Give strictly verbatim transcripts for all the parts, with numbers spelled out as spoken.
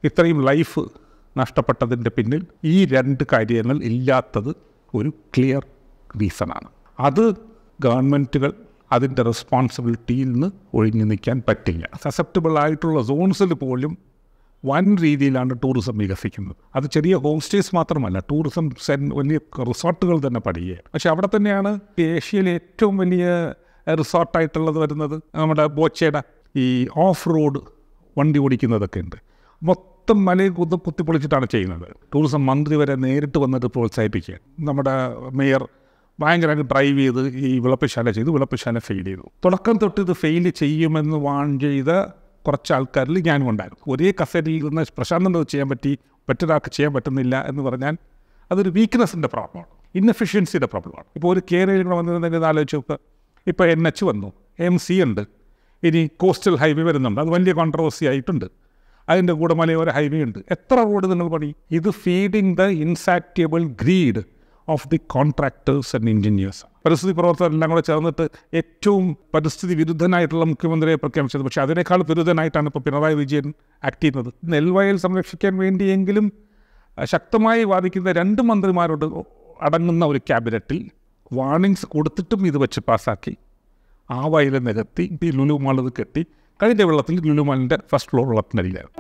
ഇത്രയും ലൈഫ് നഷ്ടപ്പെട്ടതിൻ്റെ പിന്നിൽ ഈ രണ്ട് കാര്യങ്ങൾ ഇല്ലാത്തത് ഒരു ക്ലിയർ റീസണാണ്. അത് ഗവൺമെൻറ്റുകൾ അതിൻ്റെ റെസ്പോൺസിബിലിറ്റിയിൽ നിന്ന് ഒഴിഞ്ഞു നിൽക്കാൻ പറ്റില്ല. സസെപ്റ്റബിൾ ആയിട്ടുള്ള സോൺസിൽ പോലും വൻ രീതിയിലാണ് ടൂറിസം വികസിക്കുന്നത്. അത് ചെറിയ ഹോം സ്റ്റേസ് മാത്രമല്ല, ടൂറിസം സെൻ വലിയ റിസോർട്ടുകൾ തന്നെ പണിയുകയാണ്. പക്ഷെ അവിടെ തന്നെയാണ് ഏഷ്യയിലെ ഏറ്റവും വലിയ റിസോർട്ടായിട്ടുള്ളത് വരുന്നത്. നമ്മുടെ ബോച്ചയുടെ ഈ ഓഫ് റോഡ് വണ്ടി ഓടിക്കുന്നതൊക്കെ ഉണ്ട്. മൊത്തം മലയിൽ കുത്തി കുത്തിപ്പൊളിച്ചിട്ടാണ് ചെയ്യുന്നത്. ടൂറിസം മന്ത്രി വരെ നേരിട്ട് വന്നിട്ട് പ്രോത്സാഹിപ്പിക്കുക. നമ്മുടെ മേയർ ഭയങ്കരമായിട്ട് ഡ്രൈവ് ചെയ്ത് ഈ വിളപ്പശാല ചെയ്ത് വിളപ്പശാല ഫെയിൽ ചെയ്തു. തുടക്കം തൊട്ട് ഇത് ഫെയിൽ ചെയ്യുമെന്ന് വാൺ ചെയ്ത കുറച്ച് ആൾക്കാരിൽ ഞാനും ഉണ്ടായിരുന്നു. ഒരേ കസേരയിൽ നിന്ന് പ്രശാന്തം ചെയ്യാൻ പറ്റി, മറ്റൊരാൾക്ക് ചെയ്യാൻ പറ്റുന്നില്ല എന്ന് പറഞ്ഞാൽ അതൊരു വീക്ക്നെസ്സിൻ്റെ പ്രോബ്ലമാണ്, ഇൻഎഫിഷ്യൻസിയുടെ പ്രോബ്ലമാണ്. ഇപ്പോൾ ഒരു കേരളയിൽ കൂടെ വന്നിരുന്നെങ്കിൽ ആലോചിച്ച് നോക്കുക. ഇപ്പോൾ എൻ എച്ച് വന്നു, എം സി ഉണ്ട്, ഇനി കോസ്റ്റൽ ഹൈവേ വരുന്നുണ്ട്. അത് വലിയ കോൺട്രവേഴ്സി ആയിട്ടുണ്ട്. അതിൻ്റെ കൂടെ മലയോര ഹൈവേ ഉണ്ട്. എത്ര റോഡ് നിങ്ങൾ പണി? ഇത് feeding the insatiable greed of the contractors and engineers. പരിസ്ഥിതി പ്രവർത്തകരെല്ലാം കൂടെ ചേർന്നിട്ട് ഏറ്റവും പരിസ്ഥിതി വിരുദ്ധനായിട്ടുള്ള മുഖ്യമന്ത്രിയെ പ്രഖ്യാപിച്ചത്. പക്ഷേ അതിനേക്കാൾ വിരുദ്ധനായിട്ടാണ് ഇപ്പോൾ പിണറായി വിജയൻ ആക്ട് ചെയ്യുന്നത്. നെൽവയൽ സംരക്ഷിക്കാൻ വേണ്ടിയെങ്കിലും ശക്തമായി വാദിക്കുന്ന രണ്ട് മന്ത്രിമാരോട് അടങ്ങുന്ന ഒരു ക്യാബിനറ്റിൽ വാർണിങ്സ് കൊടുത്തിട്ടും ഇത് വെച്ച് പാസ്സാക്കി ആ വയൽ നികത്തി ഈ ലുലു മാൾ കെട്ടി കഴിഞ്ഞ വെള്ളത്തിൽ ലുലു മാളിൻ്റെ ഫസ്റ്റ് ഫ്ലോർ വെള്ളത്തിനടിയിലായിരുന്നു.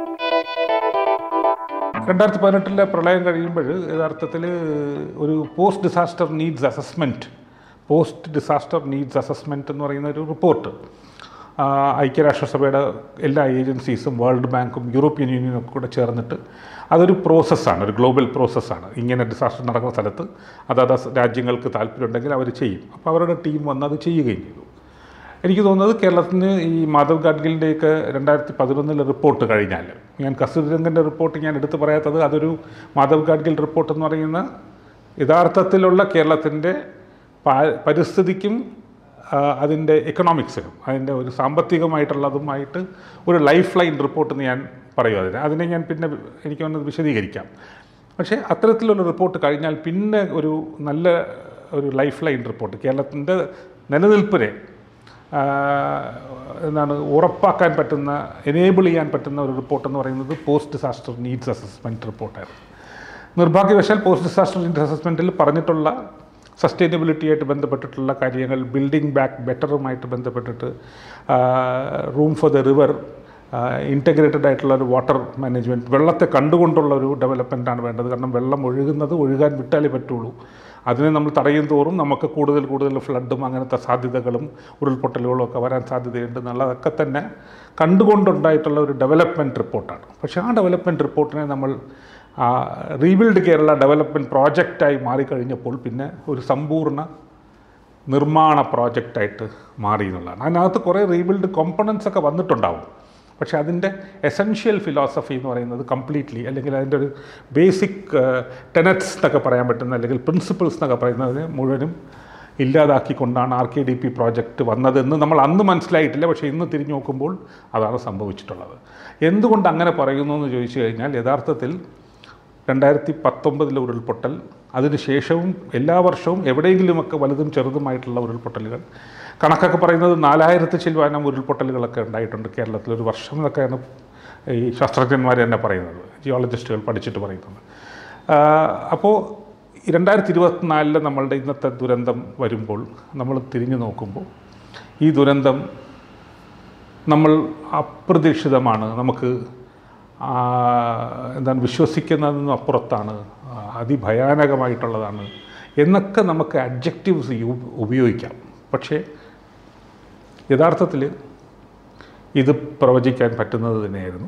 രണ്ടായിരത്തി പതിനെട്ടിലെ പ്രളയം കഴിയുമ്പോൾ യഥാർത്ഥത്തിൽ ഒരു post disaster needs assessment post disaster needs assessment എന്ന് പറയുന്ന ഒരു റിപ്പോർട്ട് ഐക്യരാഷ്ട്രസഭയുടെ എല്ലാ ഏജൻസീസും വേൾഡ് ബാങ്കും യൂറോപ്യൻ യൂണിയനും ഒക്കെ കൂടെ ചേർന്നിട്ട് അതൊരു പ്രോസസ്സാണ്, ഒരു ഗ്ലോബൽ പ്രോസസ്സാണ്. ഇങ്ങനെ ഡിസാസ്റ്റർ നടക്കുന്ന സ്ഥലത്ത് അതാത് രാജ്യങ്ങൾക്ക് താല്പര്യമുണ്ടെങ്കിൽ അവർ ചെയ്യും. അപ്പോൾ അവരുടെ ടീം വന്ന് അത് ചെയ്യുകയും ചെയ്തു. എനിക്ക് തോന്നുന്നത് കേരളത്തിന് ഈ മാധവ് ഗാഡ്ഗിലിൻ്റെയൊക്കെ രണ്ടായിരത്തി പതിനൊന്നിലെ റിപ്പോർട്ട് കഴിഞ്ഞാൽ, ഞാൻ കസ്തൂരിരംഗൻ്റെ റിപ്പോർട്ട് ഞാൻ എടുത്ത് പറയാത്തത് അതൊരു മാധവ് ഗാഡ്ഗിൽ റിപ്പോർട്ട് എന്ന് പറയുന്ന യഥാർത്ഥത്തിലുള്ള കേരളത്തിൻ്റെ പരിസ്ഥിതിക്കും അതിൻ്റെ എക്കണോമിക്സിനും അതിൻ്റെ ഒരു സാമ്പത്തികമായിട്ടുള്ളതുമായിട്ട് ഒരു ലൈഫ് ലൈൻ റിപ്പോർട്ടെന്ന് ഞാൻ പറയും. അതിന് അതിനെ ഞാൻ പിന്നെ എനിക്ക് വന്നത് വിശദീകരിക്കാം. പക്ഷേ അത്തരത്തിലുള്ള റിപ്പോർട്ട് കഴിഞ്ഞാൽ പിന്നെ ഒരു നല്ല ഒരു ലൈഫ് ലൈൻ റിപ്പോർട്ട് കേരളത്തിൻ്റെ നിലനിൽപ്പിനെ എന്താണ് ഉറപ്പാക്കാൻ പറ്റുന്ന, എനേബിൾ ചെയ്യാൻ പറ്റുന്ന ഒരു റിപ്പോർട്ടെന്ന് പറയുന്നത് പോസ്റ്റ് ഡിസാസ്റ്റർ നീഡ്സ് അസസ്മെൻറ്റ് റിപ്പോർട്ടായിരുന്നു. നിർഭാഗ്യവശാൽ പോസ്റ്റ് ഡിസാസ്റ്റർ നീഡ്സ് അസസ്മെൻറ്റിൽ പറഞ്ഞിട്ടുള്ള സസ്റ്റൈനബിലിറ്റിയായിട്ട് ബന്ധപ്പെട്ടിട്ടുള്ള കാര്യങ്ങൾ, ബിൽഡിംഗ് ബാക്ക് ബെറ്ററുമായിട്ട് ബന്ധപ്പെട്ടിട്ട്, room for the river, integrated ആയിട്ടുള്ള ഒരു വാട്ടർ മാനേജ്മെൻറ്റ്, വെള്ളത്തെ കണ്ടുകൊണ്ടുള്ള ഒരു ഡെവലപ്മെൻറ്റാണ് വേണ്ടത്. കാരണം വെള്ളം ഒഴുകുന്നത് ഒഴുകാൻ വിട്ടാലേ പറ്റുള്ളൂ. അതിനെ നമ്മൾ തടയും തോറും നമുക്ക് കൂടുതൽ കൂടുതൽ ഫ്ലഡും അങ്ങനത്തെ സാധ്യതകളും ഉരുൾപൊട്ടലുകളും ഒക്കെ വരാൻ സാധ്യതയുണ്ട് എന്നുള്ളതൊക്കെ തന്നെ കണ്ടുകൊണ്ടുണ്ടായിട്ടുള്ള ഒരു ഡെവലപ്മെൻറ്റ് റിപ്പോർട്ടാണ്. പക്ഷേ ആ ഡെവലപ്മെൻറ്റ് റിപ്പോർട്ടിനെ നമ്മൾ റീബിൽഡ് കേരള ഡെവലപ്മെൻറ്റ് പ്രോജക്റ്റായി മാറിക്കഴിഞ്ഞപ്പോൾ പിന്നെ ഒരു സമ്പൂർണ്ണ നിർമ്മാണ പ്രോജക്റ്റായിട്ട് മാറി എന്നുള്ളതാണ്. അതിനകത്ത് കുറേ റീബിൽഡ് കോമ്പണൻസ് ഒക്കെ വന്നിട്ടുണ്ടാവും. പക്ഷേ അതിൻ്റെ എസെൻഷ്യൽ ഫിലോസഫി എന്ന് പറയുന്നത് കംപ്ലീറ്റ്ലി, അല്ലെങ്കിൽ അതിൻ്റെ ഒരു ബേസിക് ടെനറ്റ്സ് എന്നൊക്കെ പറയാൻ പറ്റുന്ന, അല്ലെങ്കിൽ പ്രിൻസിപ്പിൾസ് എന്നൊക്കെ പറയുന്നതിനെ മുഴുവനും ഇല്ലാതാക്കിക്കൊണ്ടാണ് R K D P project വന്നതെന്ന് നമ്മൾ അന്ന് മനസ്സിലായിട്ടില്ല. പക്ഷേ ഇന്ന് തിരിഞ്ഞു നോക്കുമ്പോൾ അതാണ് സംഭവിച്ചിട്ടുള്ളത്. എന്തുകൊണ്ട് അങ്ങനെ പറയുന്നു എന്ന് ചോദിച്ചു കഴിഞ്ഞാൽ, യഥാർത്ഥത്തിൽ രണ്ടായിരത്തി പത്തൊമ്പതിലെ ഉരുൾപൊട്ടൽ, അതിനുശേഷവും എല്ലാ വർഷവും എവിടെയെങ്കിലുമൊക്കെ വലുതും ചെറുതുമായിട്ടുള്ള ഉരുൾപൊട്ടലുകൾ, കണക്കൊക്കെ പറയുന്നത് നാലായിരത്തി ചിൽവാനം ഉരുൾപൊട്ടലുകളൊക്കെ ഉണ്ടായിട്ടുണ്ട് കേരളത്തിൽ ഒരു വർഷം എന്നൊക്കെയാണ് ഈ ശാസ്ത്രജ്ഞന്മാർ തന്നെ പറയുന്നത്, ജിയോളജിസ്റ്റുകൾ പഠിച്ചിട്ട് പറയുന്നത്. അപ്പോൾ രണ്ടായിരത്തി ഇരുപത്തിനാലില് നമ്മളുടെ ഇന്നത്തെ ദുരന്തം വരുമ്പോൾ നമ്മൾ തിരിഞ്ഞു നോക്കുമ്പോൾ ഈ ദുരന്തം നമ്മൾ അപ്രതീക്ഷിതമാണ്, നമുക്ക് എന്താണ് വിശ്വസിക്കുന്നതിനും അപ്പുറത്താണ്, അതിഭയാനകമായിട്ടുള്ളതാണ് എന്നൊക്കെ നമുക്ക് അഡ്ജക്റ്റീവ്സ് ഉപയോഗിക്കാം. പക്ഷേ യഥാർത്ഥത്തിൽ ഇത് പ്രവചിക്കാൻ പറ്റുന്നത് തന്നെയായിരുന്നു.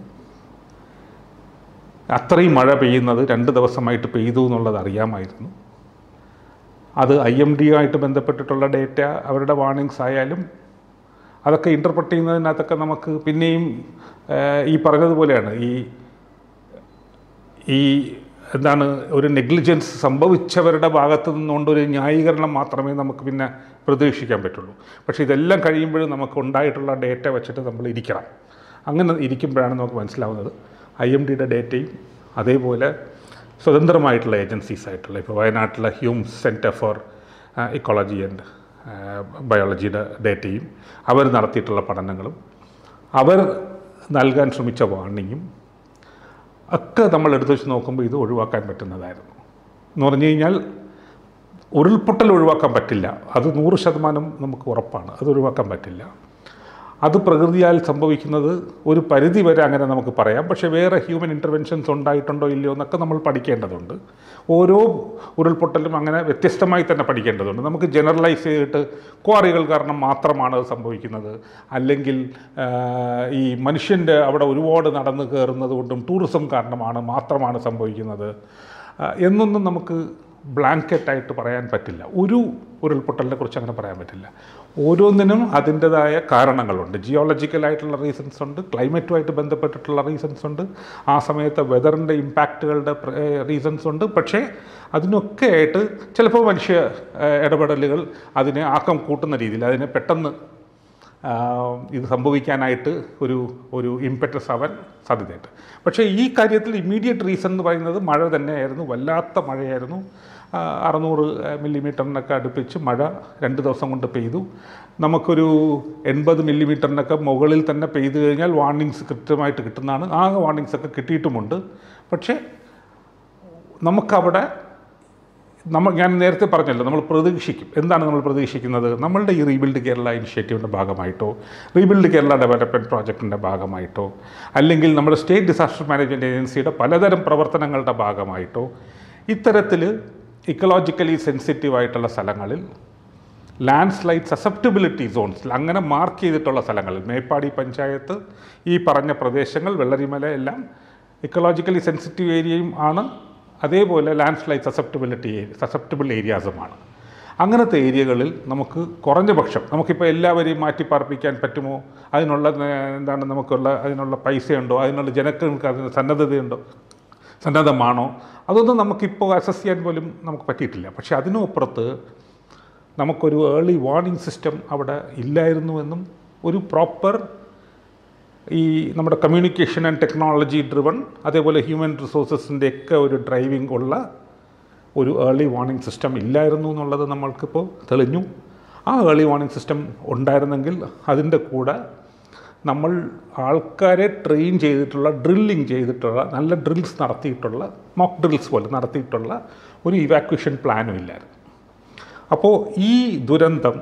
അത്രയും മഴ പെയ്യുന്നത് രണ്ട് ദിവസമായിട്ട് പെയ്തു എന്നുള്ളത് അറിയാമായിരുന്നു. അത് ഐ എം ഡി ആയിട്ട് ബന്ധപ്പെട്ടിട്ടുള്ള ഡേറ്റ, അവരുടെ വാർണിങ്സ് ആയാലും അതൊക്കെ ഇൻ്റർപ്രറ്റ് ചെയ്യുന്നതിനകത്തൊക്കെ നമുക്ക് പിന്നെയും ഈ പറഞ്ഞതുപോലെയാണ്, ഈ ഈ എന്താണ് ഒരു നെഗ്ലിജൻസ് സംഭവിച്ചവരുടെ ഭാഗത്തു നിന്നുകൊണ്ടൊരു ന്യായീകരണം മാത്രമേ നമുക്ക് പിന്നെ പ്രതീക്ഷിക്കാൻ പറ്റുള്ളൂ. പക്ഷേ ഇതെല്ലാം കഴിയുമ്പോഴും നമുക്ക് ഉണ്ടായിട്ടുള്ള ഡേറ്റ വെച്ചിട്ട് നമ്മൾ ഇരിക്കണം. അങ്ങനെ ഇരിക്കുമ്പോഴാണ് നമുക്ക് മനസ്സിലാവുന്നത് ഐ എം ഡിയുടെ ഡേറ്റയും അതേപോലെ സ്വതന്ത്രമായിട്ടുള്ള ഏജൻസീസ് ആയിട്ടുള്ള, ഇപ്പോൾ വയനാട്ടിലെ Hume centre for ecology and ബയോളജിയുടെ ഡേറ്റയും അവർ നടത്തിയിട്ടുള്ള പഠനങ്ങളും അവർ നൽകാൻ ശ്രമിച്ച വാർണിങ്ങും ഒക്കെ നമ്മൾ എടുത്തു വെച്ച് നോക്കുമ്പോൾ ഇത് ഒഴിവാക്കാൻ പറ്റുന്നതായിരുന്നു. എന്ന് പറഞ്ഞു കഴിഞ്ഞാൽ ഉരുൾപൊട്ടൽ ഒഴിവാക്കാൻ പറ്റില്ല, അത് നൂറ് ശതമാനം നമുക്ക് ഉറപ്പാണ്, അത് ഒഴിവാക്കാൻ പറ്റില്ല. അത് പ്രകൃതിയാൽ സംഭവിക്കുന്നത് ഒരു പരിധി വരെ അങ്ങനെ നമുക്ക് പറയാം. പക്ഷേ വേറെ ഹ്യൂമൻ ഇൻ്റർവെൻഷൻസ് ഉണ്ടായിട്ടുണ്ടോ ഇല്ലയോ എന്നൊക്കെ നമ്മൾ പഠിക്കേണ്ടതുണ്ട്. ഓരോ ഉരുൾപൊട്ടലും അങ്ങനെ വ്യത്യസ്തമായി തന്നെ പഠിക്കേണ്ടതുണ്ട്. നമുക്ക് ജനറലൈസ് ചെയ്തിട്ട് ക്വാറികൾ കാരണം മാത്രമാണ് അത് സംഭവിക്കുന്നത്, അല്ലെങ്കിൽ ഈ മനുഷ്യൻ്റെ അവിടെ ഒരുപാട് നടന്ന് കയറുന്നത് കൊണ്ടും ടൂറിസം കാരണമാണ് മാത്രമാണ് സംഭവിക്കുന്നത് എന്നൊന്നും നമുക്ക് ബ്ലാങ്കറ്റായിട്ട് പറയാൻ പറ്റില്ല. ഒരു ഉരുൾപൊട്ടലിനെ കുറിച്ച് അങ്ങനെ പറയാൻ പറ്റില്ല. ഓരോന്നിനും അതിൻ്റെതായ കാരണങ്ങളുണ്ട്. ജിയോളജിക്കലായിട്ടുള്ള റീസൺസ് ഉണ്ട്, ക്ലൈമറ്റുമായിട്ട് ബന്ധപ്പെട്ടിട്ടുള്ള റീസൺസ് ഉണ്ട്, ആ സമയത്തെ വെതറിൻ്റെ ഇമ്പാക്റ്റുകളുടെ റീസൺസ് ഉണ്ട്. പക്ഷേ അതിനൊക്കെ ആയിട്ട് ചിലപ്പോൾ മനുഷ്യ ഇടപെടലുകൾ അതിനെ ആക്കം കൂട്ടുന്ന രീതിയിൽ അതിനെ പെട്ടെന്ന് ഇത് സംഭവിക്കാനായിട്ട് ഒരു ഒരു ഇംപെറ്റസ് ആവാൻ സാധ്യതയുണ്ട്. പക്ഷേ ഈ കാര്യത്തിൽ ഇമ്മീഡിയറ്റ് റീസൺ എന്ന് പറയുന്നത് മഴ തന്നെയായിരുന്നു. വല്ലാത്ത മഴയായിരുന്നു. അറുന്നൂറ് മില്ലിമീറ്ററിനൊക്കെ അടുപ്പിച്ച് മഴ രണ്ട് ദിവസം കൊണ്ട് പെയ്തു. നമുക്കൊരു എൺപത് മില്ലിമീറ്ററിനൊക്കെ മുകളിൽ തന്നെ പെയ്തു കഴിഞ്ഞാൽ വാർണിങ്സ് കൃത്യമായിട്ട് കിട്ടുന്നതാണ്. ആ വാർണിങ്സൊക്കെ കിട്ടിയിട്ടുമുണ്ട്. പക്ഷേ നമുക്കവിടെ നമ്മൾ ഞാൻ നേരത്തെ പറഞ്ഞല്ലോ, നമ്മൾ പ്രതീക്ഷിക്കും. എന്താണ് നമ്മൾ പ്രതീക്ഷിക്കുന്നത്? നമ്മളുടെ ഈ റീബിൽഡ് കേരള ഇനിഷ്യേറ്റീവിൻ്റെ ഭാഗമായിട്ടോ റീബിൽഡ് കേരള ഡെവലപ്മെൻറ്റ് പ്രോജക്റ്റിൻ്റെ ഭാഗമായിട്ടോ അല്ലെങ്കിൽ നമ്മുടെ സ്റ്റേറ്റ് ഡിസാസ്റ്റർ മാനേജ്മെൻറ്റ് ഏജൻസിയുടെ പലതരം പ്രവർത്തനങ്ങളുടെ ഭാഗമായിട്ടോ ഇത്തരത്തിൽ ഇക്കോളജിക്കലി സെൻസിറ്റീവായിട്ടുള്ള സ്ഥലങ്ങളിൽ ലാൻഡ് സ്ലൈഡ് സസെപ്റ്റബിലിറ്റി സോൺസിൽ അങ്ങനെ മാർക്ക് ചെയ്തിട്ടുള്ള സ്ഥലങ്ങളിൽ മേപ്പാടി പഞ്ചായത്ത് ഈ പറഞ്ഞ പ്രദേശങ്ങൾ വെള്ളരിമല എല്ലാം ഇക്കോളജിക്കലി സെൻസിറ്റീവ് ഏരിയയും ആണ്. അതേപോലെ ലാൻഡ് സ്ലൈഡ് സസെപ്റ്റബിലിറ്റി സസെപ്റ്റബിൾ ഏരിയാസുമാണ്. അങ്ങനത്തെ ഏരിയകളിൽ നമുക്ക് കുറഞ്ഞ പക്ഷം നമുക്കിപ്പോൾ എല്ലാവരെയും മാറ്റിപ്പാർപ്പിക്കാൻ പറ്റുമോ, അതിനുള്ള എന്താണ് നമുക്കുള്ള അതിനുള്ള പൈസയുണ്ടോ, അതിനുള്ള ജനങ്ങൾക്ക് അതിന് സന്നദ്ധതയുണ്ടോ, സന്നദ്ധമാണോ, അതൊന്നും നമുക്കിപ്പോൾ അസസ് ചെയ്യാൻ പോലും നമുക്ക് പറ്റിയിട്ടില്ല. പക്ഷേ അതിനുമപ്പുറത്ത് നമുക്കൊരു ഏർലി വാർണിംഗ് സിസ്റ്റം അവിടെ ഇല്ലായിരുന്നുവെന്നും ഒരു പ്രോപ്പർ ഈ നമ്മുടെ കമ്മ്യൂണിക്കേഷൻ ആൻഡ് ടെക്നോളജി ഡ്രിവൺ അതേപോലെ ഹ്യൂമൻ റിസോഴ്സസിൻ്റെയൊക്കെ ഒരു ഡ്രൈവിംഗ് ഉള്ള ഒരു ഏർലി വാർണിംഗ് സിസ്റ്റം ഇല്ലായിരുന്നു എന്നുള്ളത് നമ്മൾക്കിപ്പോൾ തെളിഞ്ഞു. ആ ഏർലി വാർണിംഗ് സിസ്റ്റം ഉണ്ടായിരുന്നെങ്കിൽ അതിൻ്റെ കൂടെ നമ്മൾ ആൾക്കാരെ ട്രെയിൻ ചെയ്തിട്ടുള്ള ഡ്രില്ലിങ് ചെയ്തിട്ടുള്ള നല്ല ഡ്രിൽസ് നടത്തിയിട്ടുള്ള മോക്ക് ഡ്രിൽസ് പോലെ നടത്തിയിട്ടുള്ള ഒരു ഇവാക്വേഷൻ പ്ലാനും ഇല്ലായിരുന്നു. അപ്പോൾ ഈ ദുരന്തം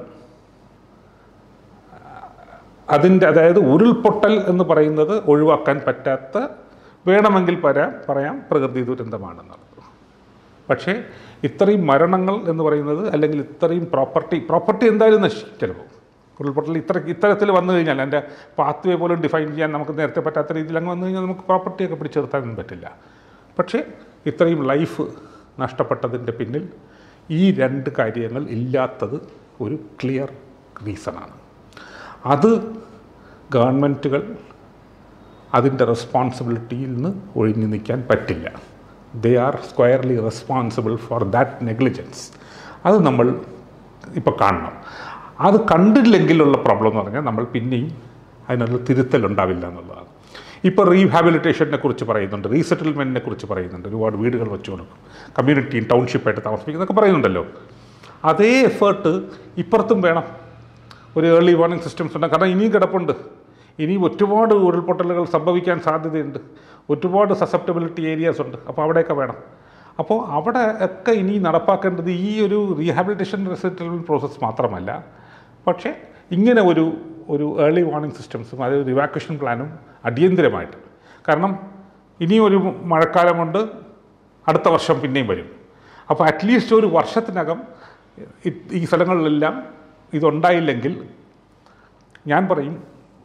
അതിൻ്റെ അതായത് ഉരുൾപൊട്ടൽ എന്ന് പറയുന്നത് ഒഴിവാക്കാൻ പറ്റാത്ത വേണമെങ്കിൽ പറയാം പറയാം പ്രകൃതി ദുരന്തമാണെന്നുള്ളത്. പക്ഷേ ഇത്രയും മരണങ്ങൾ എന്ന് പറയുന്നത് അല്ലെങ്കിൽ ഇത്രയും പ്രോപ്പർട്ടി പ്രോപ്പർട്ടി എന്തായാലും നശിക്കും. ചിലപ്പോൾ ഉരുൾപൊട്ടൽ ഇത്ര ഇത്തരത്തിൽ വന്നു കഴിഞ്ഞാൽ എൻ്റെ പാത്വേ പോലും ഡിഫൈൻ ചെയ്യാൻ നമുക്ക് നേരത്തെ പറ്റാത്ത രീതിയിൽ അങ്ങ് വന്നു കഴിഞ്ഞാൽ നമുക്ക് പ്രോപ്പർട്ടിയൊക്കെ പിടിച്ചെടുത്താനൊന്നും പറ്റില്ല. പക്ഷേ ഇത്രയും ലൈഫ് നഷ്ടപ്പെട്ടതിൻ്റെ പിന്നിൽ ഈ രണ്ട് കാര്യങ്ങൾ ഇല്ലാത്തത് ഒരു ക്ലിയർ റീസണാണ്. അത് ഗവൺമെൻറ്റുകൾ അതിൻ്റെ റെസ്പോൺസിബിലിറ്റിയിൽ നിന്ന് ഒഴിഞ്ഞു നിൽക്കാൻ പറ്റില്ല. They are squarely responsible for that negligence. അത് നമ്മൾ ഇപ്പോൾ കാണണം. അത് കണ്ടില്ലെങ്കിലുള്ള പ്രോബ്ലം എന്ന് പറഞ്ഞാൽ നമ്മൾ പിന്നെയും അതിനുള്ള തിരുത്തലുണ്ടാവില്ല എന്നുള്ളതാണ്. ഇപ്പോൾ റീഹാബിലിറ്റേഷനെ കുറിച്ച് പറയുന്നുണ്ട്, റീസെറ്റിൽമെൻറ്റിനെ കുറിച്ച് പറയുന്നുണ്ട്, ഒരുപാട് വീടുകൾ വെച്ച് കൊടുക്കും, കമ്മ്യൂണിറ്റിയും ടൗൺഷിപ്പായിട്ട് താമസിപ്പിക്കുന്നതൊക്കെ പറയുന്നുണ്ടല്ലോ. അതേ എഫേർട്ട് ഇപ്പുറത്തും വേണം. ഒരു ഏർലി വാർണിംഗ് സിസ്റ്റംസ് ഉണ്ട്. കാരണം ഇനിയും കിടപ്പുണ്ട്. ഇനി ഒരുപാട് ഉരുൾപൊട്ടലുകൾ സംഭവിക്കാൻ സാധ്യതയുണ്ട്. ഒരുപാട് സസെപ്റ്റബിലിറ്റി ഏരിയാസ് ഉണ്ട്. അപ്പോൾ അവിടെയൊക്കെ വേണം. അപ്പോൾ അവിടെ ഒക്കെ ഇനി നടപ്പാക്കേണ്ടത് ഈ ഒരു റീഹാബിലിറ്റേഷൻ റെസിറ്റൽമെൻറ്റ് പ്രോസസ്സ് മാത്രമല്ല, പക്ഷേ ഇങ്ങനെ ഒരു ഒരു ഏർലി വാർണിംഗ് സിസ്റ്റംസും അതായത് ഇവാക്വേഷൻ പ്ലാനും അടിയന്തരമായിട്ട്. കാരണം ഇനിയും ഒരു മഴക്കാലമുണ്ട്, അടുത്ത വർഷം പിന്നെയും വരും. അപ്പോൾ അറ്റ്ലീസ്റ്റ് ഒരു വർഷത്തിനകം ഈ സ്ഥലങ്ങളിലെല്ലാം ഇതുണ്ടായില്ലെങ്കിൽ ഞാൻ പറയും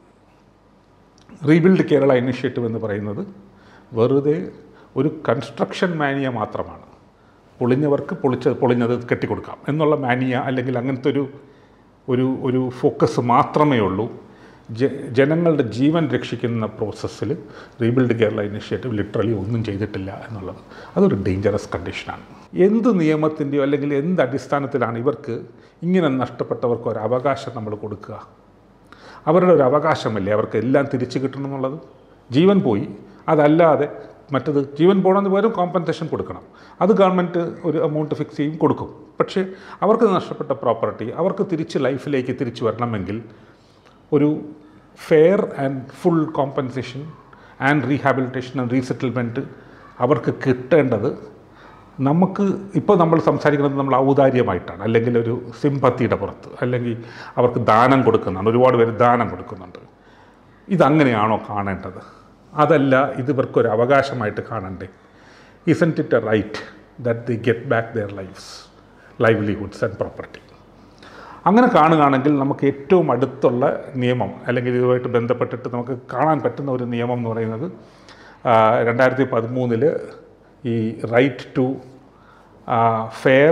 റീബിൽഡ് കേരള ഇനിഷ്യേറ്റീവ് എന്ന് പറയുന്നത് വെറുതെ ഒരു കൺസ്ട്രക്ഷൻ മാനിയ മാത്രമാണ്. പൊളിഞ്ഞവർക്ക് പൊളിച്ച പൊളിഞ്ഞത് കെട്ടിക്കൊടുക്കാം എന്നുള്ള മാനിയ അല്ലെങ്കിൽ അങ്ങനത്തെ ഒരു ഒരു ഒരു ഫോക്കസ് മാത്രമേ ഉള്ളൂ. ജ ജനങ്ങളുടെ ജീവൻ രക്ഷിക്കുന്ന പ്രോസസ്സിൽ റീബിൽഡ് കേരള ഇനിഷ്യേറ്റീവ് ലിറ്ററലി ഒന്നും ചെയ്തിട്ടില്ല എന്നുള്ളത് അതൊരു ഡേഞ്ചറസ് കണ്ടീഷനാണ്. എന്ത് നിയമത്തിൻ്റെയോ അല്ലെങ്കിൽ എന്ത് അടിസ്ഥാനത്തിലാണ് ഇവർക്ക് ഇങ്ങനെ നഷ്ടപ്പെട്ടവർക്ക് ഒരു അവകാശം നമ്മൾ കൊടുക്കുക? അവരുടെ ഒരു അവകാശമല്ലേ അവർക്ക് എല്ലാം തിരിച്ചു കിട്ടണം എന്നുള്ളത്? ജീവൻ പോയി, അതല്ലാതെ മറ്റത് ജീവൻ പോകണമെന്ന് പകരം കോമ്പൻസേഷൻ കൊടുക്കണം. അത് ഗവൺമെൻറ് ഒരു എമൗണ്ട് ഫിക്സ് ചെയ്യും കൊടുക്കും. പക്ഷേ അവർക്ക് നഷ്ടപ്പെട്ട പ്രോപ്പർട്ടി അവർക്ക് തിരിച്ച് ലൈഫിലേക്ക് തിരിച്ചു വരണമെങ്കിൽ ഒരു fair and full compensation and rehabilitation and resettlement അവർക്ക് കിട്ടേണ്ടത് നമുക്ക് ഇപ്പോൾ നമ്മൾ സംസാരിക്കുന്നത് നമ്മൾ ഔദാര്യമായിട്ടാണ്, അല്ലെങ്കിൽ ഒരു സിമ്പത്തിയുടെ പുറത്ത്, അല്ലെങ്കിൽ അവർക്ക് ദാനം കൊടുക്കുന്നതാണ്. ഒരുപാട് പേര് ദാനം കൊടുക്കുന്നുണ്ട്. ഇതങ്ങനെയാണോ കാണേണ്ടത്? അതല്ല, ഇത് ഇവർക്കൊരു അവകാശമായിട്ട് കാണണ്ടേ? Isn't it a right that the get back their lives livelihoods and property? അങ്ങനെ കാണുകയാണെങ്കിൽ നമുക്ക് ഏറ്റവും അടുത്തുള്ള നിയമം, അല്ലെങ്കിൽ ഇതുമായിട്ട് ബന്ധപ്പെട്ടിട്ട് നമുക്ക് കാണാൻ പറ്റുന്ന ഒരു നിയമം എന്ന് പറയുന്നത് രണ്ടായിരത്തി പതിമൂന്നിൽ ഈ right to fair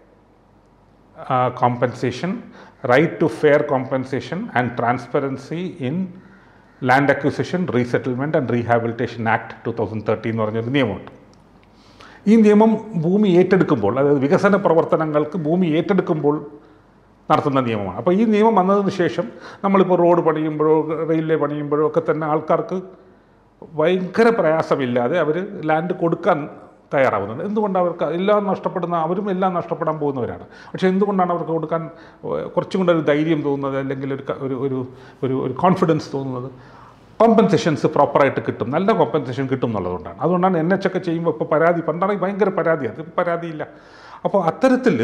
compensation right to fair compensation and transparency in land acquisition resettlement and rehabilitation act two thousand thirteen എന്ന് പറഞ്ഞൊരു നിയമമുണ്ട്. ഈ നിയമം ഭൂമി ഏറ്റെടുക്കുമ്പോൾ, അതായത് വികസന പ്രവർത്തനങ്ങൾക്ക് ഭൂമി ഏറ്റെടുക്കുമ്പോൾ നടത്തുന്ന നിയമമാണ്. അപ്പോൾ ഈ നിയമം വന്നതിന് ശേഷം നമ്മളിപ്പോൾ റോഡ് പണിയുമ്പോഴോ റെയിൽവേ പണിയുമ്പോഴോ ഒക്കെ തന്നെ ആൾക്കാർക്ക് ഭയങ്കര പ്രയാസമില്ലാതെ അവർ ലാൻഡ് കൊടുക്കാൻ തയ്യാറാവുന്നുണ്ട്. എന്തുകൊണ്ടാണ് അവർക്ക് എല്ലാം നഷ്ടപ്പെടുന്ന, അവരും എല്ലാം നഷ്ടപ്പെടാൻ പോകുന്നവരാണ്. പക്ഷേ എന്തുകൊണ്ടാണ് അവർക്ക് കൊടുക്കാൻ കുറച്ചും കൂടെ ഒരു ധൈര്യം തോന്നുന്നത്, അല്ലെങ്കിൽ ഒരു ഒരു ഒരു ഒരു കോൺഫിഡൻസ് തോന്നുന്നത്? കോമ്പൻസേഷൻസ് പ്രോപ്പറായിട്ട് കിട്ടും, നല്ല കോമ്പൻസേഷൻ കിട്ടും എന്നുള്ളതുകൊണ്ടാണ്. അതുകൊണ്ടാണ് എൻ എച്ച് ഒക്കെ ചെയ്യുമ്പോൾ ഇപ്പോൾ പരാതി, പണ്ടാണെങ്കിൽ ഭയങ്കര പരാതിയാണ്, അത് പരാതിയില്ല. അപ്പോൾ അത്തരത്തിൽ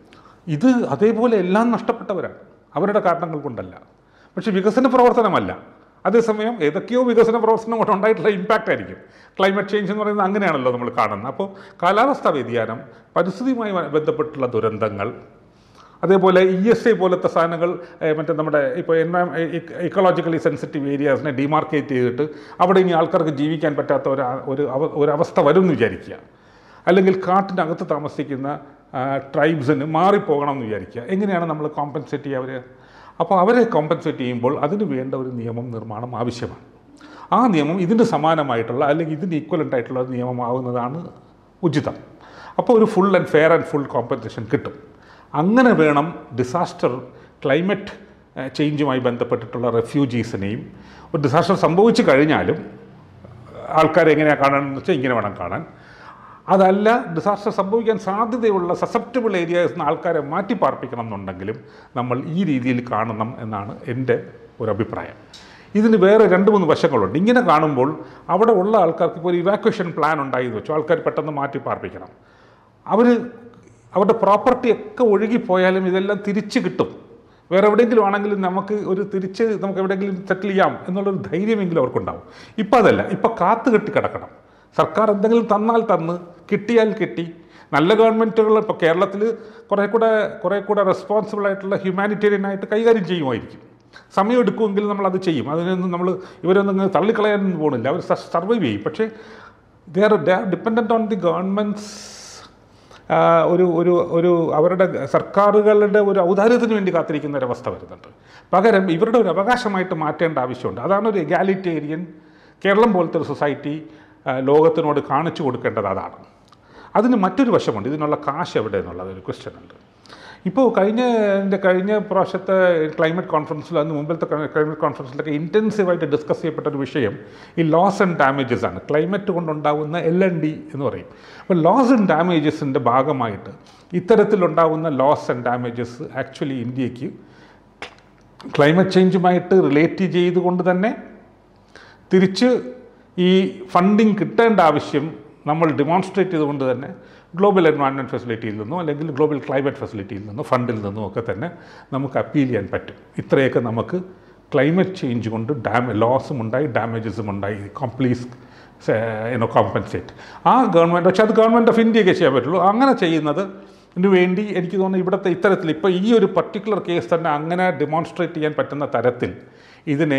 ഇത് അതേപോലെ എല്ലാം നഷ്ടപ്പെട്ടവരാണ്, അവരുടെ കാരണങ്ങൾ കൊണ്ടല്ല. പക്ഷേ വികസന പ്രവർത്തനമല്ല. അതേസമയം ഏതൊക്കെയോ വികസന പ്രവർത്തനം കൊണ്ട് ഉണ്ടായിട്ടുള്ള ഇമ്പാക്റ്റ് ആയിരിക്കും. ക്ലൈമറ്റ് ചേഞ്ച് എന്ന് പറയുന്നത് അങ്ങനെയാണല്ലോ നമ്മൾ കാണുന്നത്. അപ്പോൾ കാലാവസ്ഥാ വ്യതിയാനം, പരിസ്ഥിതിയുമായി ബന്ധപ്പെട്ടുള്ള ദുരന്തങ്ങൾ, അതേപോലെ ഇ എസ് ഐ പോലത്തെ സാധനങ്ങൾ, മറ്റേ നമ്മുടെ ഇപ്പോൾ എൻവയർ ഇക്കോളജിക്കലി സെൻസിറ്റീവ് ഏരിയാസിനെ ഡിമാർക്കേറ്റ് ചെയ്തിട്ട് അവിടെ ഇനി ആൾക്കാർക്ക് ജീവിക്കാൻ പറ്റാത്ത ഒരു ഒരു ഒരവസ്ഥ വരും എന്ന് വിചാരിക്കുക. അല്ലെങ്കിൽ കാട്ടിനകത്ത് താമസിക്കുന്ന ട്രൈബ്സിന് മാറിപ്പോകണം എന്ന് വിചാരിക്കുക. എങ്ങനെയാണ് നമ്മൾ കോമ്പൻസേറ്റ് ചെയ്യുക അവരെ? അപ്പോൾ അവരെ കോമ്പൻസേറ്റ് ചെയ്യുമ്പോൾ അതിന് വേണ്ട ഒരു നിയമം നിർമ്മാണം ആവശ്യമാണ്. ആ നിയമം ഇതിന് സമാനമായിട്ടുള്ള, അല്ലെങ്കിൽ ഇതിന് ഈക്വലൻ്റ് ആയിട്ടുള്ള ഒരു നിയമമാവുന്നതാണ് ഉചിതം. അപ്പോൾ ഒരു full and fair and full compensation കിട്ടും. അങ്ങനെ വേണം ഡിസാസ്റ്റർ, ക്ലൈമറ്റ് ചേഞ്ചുമായി ബന്ധപ്പെട്ടിട്ടുള്ള റെഫ്യൂജീസിനെയും, ഒരു ഡിസാസ്റ്റർ സംഭവിച്ചു കഴിഞ്ഞാലും ആൾക്കാരെ എങ്ങനെയാണ് കാണണമെന്ന് വെച്ചാൽ ഇങ്ങനെ വേണം കാണാൻ. അതല്ല, ഡിസാസ്റ്റർ സംഭവിക്കാൻ സാധ്യതയുള്ള സസെപ്റ്റബിൾ ഏരിയാസിൽ നിന്ന് ആൾക്കാരെ മാറ്റി പാർപ്പിക്കണം എന്നുണ്ടെങ്കിലും നമ്മൾ ഈ രീതിയിൽ കാണണം എന്നാണ് എൻ്റെ ഒരു അഭിപ്രായം. ഇതിന് വേറെ രണ്ട് മൂന്ന് വശങ്ങളുണ്ട്. ഇങ്ങനെ കാണുമ്പോൾ അവിടെ ഉള്ള ആൾക്കാർക്ക് ഇപ്പോൾ ഒരു ഇവാക്വേഷൻ പ്ലാൻ ഉണ്ടായി എന്ന് വെച്ചു, ആൾക്കാർ പെട്ടെന്ന് മാറ്റി പാർപ്പിക്കണം. അവർ അവരുടെ പ്രോപ്പർട്ടിയൊക്കെ ഒഴുകിപ്പോയാലും ഇതെല്ലാം തിരിച്ച് കിട്ടും. വേറെ എവിടെയെങ്കിലും ആണെങ്കിലും നമുക്ക് ഒരു തിരിച്ച് നമുക്ക് എവിടെയെങ്കിലും സെറ്റിൽ ചെയ്യാം എന്നുള്ളൊരു ധൈര്യമെങ്കിലും അവർക്കുണ്ടാവും. ഇപ്പം അതല്ല, ഇപ്പം കാത്തു കെട്ടി കിടക്കണം. സർക്കാർ എന്തെങ്കിലും തന്നാൽ തന്ന്, കിട്ടിയാൽ കിട്ടി. നല്ല ഗവൺമെൻറ്റുകൾ ഇപ്പോൾ കേരളത്തിൽ കുറേ കൂടെ കുറേ കൂടെ റെസ്പോൺസിബിൾ ആയിട്ടുള്ള ഹ്യൂമാനിറ്റേറിയനായിട്ട് കൈകാര്യം ചെയ്യുമായിരിക്കും. സമയം എടുക്കുമെങ്കിൽ നമ്മളത് ചെയ്യും. അതിനൊന്നും നമ്മൾ ഇവരൊന്നും തള്ളിക്കളയാനൊന്നും പോകുന്നില്ല, അവർ സർവൈവ് ചെയ്യും. പക്ഷേ they are they are dependent on the governments, ഒരു ഒരു ഒരു അവരുടെ സർക്കാരുകളുടെ ഒരു ഔദാര്യത്തിന് വേണ്ടി കാത്തിരിക്കുന്ന ഒരവസ്ഥ വരുന്നുണ്ട്. പകരം ഇവരുടെ ഒരു അവകാശമായിട്ട് മാറ്റേണ്ട ആവശ്യമുണ്ട്. അതാണ് ഒരു എഗാലിറ്റേറിയൻ കേരളം പോലത്തെ ഒരു സൊസൈറ്റി ലോകത്തിനോട് കാണിച്ചു കൊടുക്കേണ്ടത്. അതാണ്. അതിന് മറ്റൊരു വശമുണ്ട്, ഇതിനുള്ള കാശ് എവിടെ എന്നുള്ളത് ഒരു ക്വസ്റ്റ്യൻ ഉണ്ട്. ഇപ്പോൾ കഴിഞ്ഞ എൻ്റെ കഴിഞ്ഞ പ്രാവശ്യത്തെ ക്ലൈമറ്റ് കോൺഫറൻസിൽ, അതിന് മുമ്പിലത്തെ ക്ലൈമറ്റ് കോൺഫറൻസിലൊക്കെ ഇൻറ്റൻസീവായിട്ട് ഡിസ്കസ് ചെയ്യപ്പെട്ട ഒരു വിഷയം ഈ ലോസ് ആൻഡ് ഡാമേജസ് ആണ്. ക്ലൈമറ്റ് കൊണ്ടുണ്ടാകുന്ന എൽ എൻ ഡി എന്ന് പറയും. അപ്പോൾ ലോസ് ആൻഡ് ഡാമേജസിൻ്റെ ഭാഗമായിട്ട് ഇത്തരത്തിലുണ്ടാകുന്ന ലോസ് ആൻഡ് ഡാമേജസ് ആക്ച്വലി ഇന്ത്യക്ക് ക്ലൈമറ്റ് ചേഞ്ചുമായിട്ട് റിലേറ്റ് ചെയ്തുകൊണ്ട് തന്നെ തിരിച്ച് ഈ ഫണ്ടിങ് കിട്ടേണ്ട ആവശ്യം നമ്മൾ ഡെമോൺസ്ട്രേറ്റ് ചെയ്തുകൊണ്ട് തന്നെ ഗ്ലോബൽ എൻവയോൺമെൻറ്റ് ഫെസിലിറ്റിയിൽ നിന്നോ അല്ലെങ്കിൽ ഗ്ലോബൽ ക്ലൈമറ്റ് ഫെസിലിറ്റിയിൽ നിന്നോ ഫണ്ടിൽ നിന്നോ ഒക്കെ തന്നെ നമുക്ക് അപ്പീൽ ചെയ്യാൻ പറ്റും. ഇത്രയൊക്കെ നമുക്ക് ക്ലൈമറ്റ് ചേഞ്ച് കൊണ്ട് ഡാമേ ലോസും ഉണ്ടായി, ഡാമേജസും ഉണ്ടായി, കംപ്ലീറ്റ് യുനോ കോമ്പൻസേറ്റ്. ആ ഗവൺമെൻറ്, പക്ഷേ അത് ഗവൺമെൻറ് ഓഫ് ഇന്ത്യയൊക്കെ ചെയ്യാൻ പറ്റുള്ളൂ. അങ്ങനെ ചെയ്യുന്നതിന് വേണ്ടി എനിക്ക് തോന്നുന്നു ഇവിടുത്തെ ഇത്തരത്തിൽ ഇപ്പോൾ ഈ ഒരു പർട്ടിക്കുലർ കേസ് തന്നെ അങ്ങനെ ഡെമോൺസ്ട്രേറ്റ് ചെയ്യാൻ പറ്റുന്ന തരത്തിൽ ഇതിനെ